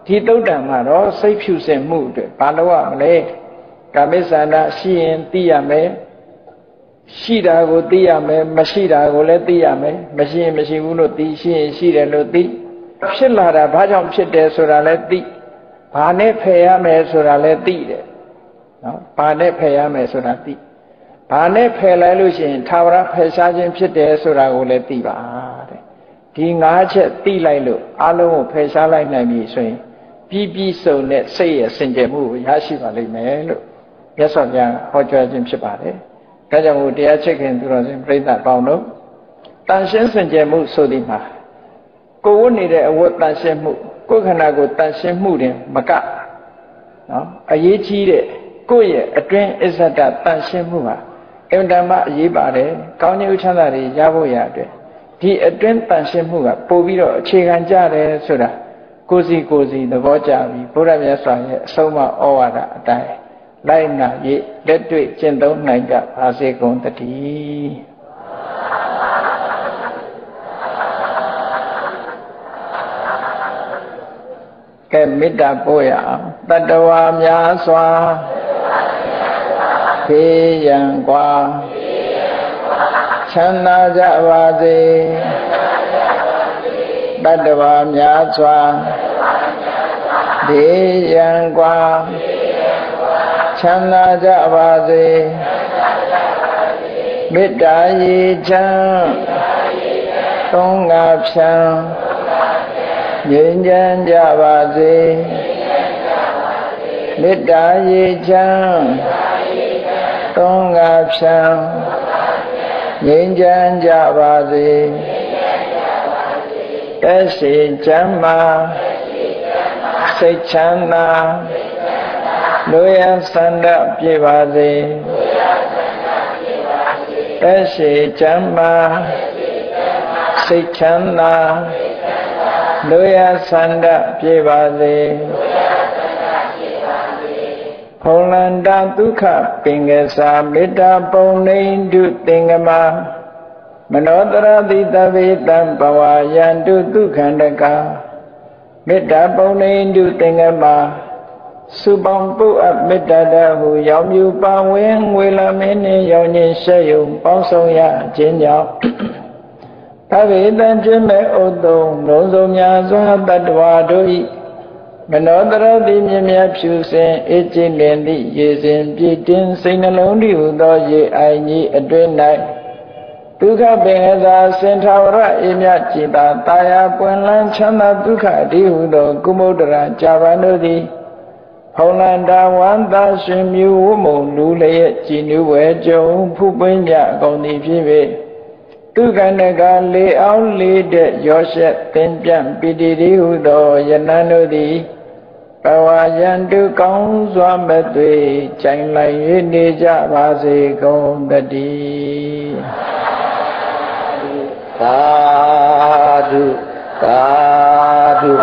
ဒီတုတ်တံမှာတော့စိတ်ဖြူစင်မှုအတွက်ဘာလို့ရမလဲကာမိသန္တာရှိရင်သိရမယ်ရှိတာကိုသိရမယ်မရှိတာကိုလည်းသိရမယ်မရှိရင်မရှိဘူးလို့သိရှိရင်ရှိတယ်လို့သိဖြစ်လာတာဘာကြောင့်ဖြစ်တယ်ဆိုတာလည်းသိဘာနဲ့ဖယ်ရမယ်ဆိုတာလည်းသိတယ်နော်ဘာနဲ့ဖယ်ရမယ်ဆိုတာသိဘာနဲ့ဖယ်လိုက်လို့ရှိရင်သာဝရဖယ်ရှားခြင်းဖြစ်တယ်ဆိုတာကိုလည်းသိပါတဲ့ဒီငါးချက်သိလိုက်လို့အလုံးကိုဖယ်ရှားလိုက်နိုင်ပြီဆိုရင်ပြီးပြီးစုံတဲ့စိတ်ရဲ့စင်ကြယ်မှုကိုရရှိပါလိမ့်မယ်လို့မြတ်စွာဘုရားဟောကြားခြင်းဖြစ်ပါတယ်ဒါကြောင့်မို့တရားချစ်ခင်သူတော်စင်ပြိဿပေါင်းတို့တန်ရှင်းစင်ကြယ်မှုဆိုဒီမှာကိုယ်ဝတ်နေတဲ့အဝတ်တန်ရှင်းမှုကိုယ်ခန္ဓာကိုတန်ရှင်းမှုတင်မကနော်အရေးကြီးတဲ့ကိုယ့်ရဲ့အတွင်းအစ္ဆဒတန်ရှင်းမှုဟာအင်တမအရေးပါတယ်ကောင်းကျိုးချမ်းသာတွေရဖို့ရအတွက်ဒီအတွင်းတန်ရှင်းမှုကပို့ပြီးတော့အခြေခံကြတယ်ဆိုတာကိုယ်စီကိုယ်စီသဘောကျပြီးဘုရားမြတ်စွာရဲ့အဆုံးအမဩဝါဒအတိုင်းလိုက်နာရေးလက်တွေ့ကျင့်သုံးနိုင်ကြပါစေကုန်သတည်းကဲမေတ္တာပို့ရအောင်တတ္တဝါများစွာဖေးရန်กว่าချမ်းသာကြပါစေတတ္တဝါများစွာဖေးရန်กว่าချမ်းသာကြပါစေမေတ္တာရေချမ်းသုံးငါဖြံငြိမ်းချမ်းကြပါစေမေတ္တာရေချမ်းသုံးငါဖြံငြိမ်းချမ်းကြပါစေတက်ရှိချမ်းသာစိတ်ချမ်းသာလူရဆန္ဒပြေပါစေတက်ရှိချမ်းသာစိတ်ချမ်းသာလူရဆန္ဒပြေပါစေဖုံလန္တာဒုက္ခပင်ကစားမေတ္တာပုံနေတုသင်္ကမမနောတရတိတဝေတံဘဝယန္တုဒုက္ခန္တကမေတ္တာပုံနေတုသင်္ကမစုပေါင်းပုအပ်မေတ္တာတဟုရောင်မြူပါဝင်ငွေလမင်းနှင့်ရောင်ခြင်းရှက်ယုံပေါင်းဆောင်ရခြင်းကြောင့်သဗ္ဗေတံကျွမ်းမဲ့ဥတုံလုံးစုံများစွာတတ္တဝါတို့၏မနောတရတိမြင်မြတ်ဖြူစင်အေးကျဉ်လင်သည့်ရေစဉ်ပြည့်တင်းစိတ်နှလုံးတည်ဟူသောရေအိုင်ကြီးအတွင်း၌ဒုက္ခပင်သာစင်ထာဝရအေမြတ်จิตာတာယာပွင့်လန်းချမ်းသာဒုက္ခတည်ဟူသောကုမုဒ္ဒရာကြာပန်တို့သည်ဖုံလန္တာဝန္တာရှင်မြူဝမုံလူလျက်ကြည်နူးဝဲကြုံဖူးပွင့်မြအကုန်သည်ဖြစ်၍ဒုက္ခနကလေအောင်လေးတဲ့ရောရှက်သင်ပြန့်ပိတိတိဟုသောယနံတို့သည်ဘဝယန္တုကောင်းစွာမသွေကြိုင်လိုက်၍နေကြပါစေကုန်သတည်းသာဓုသာဓု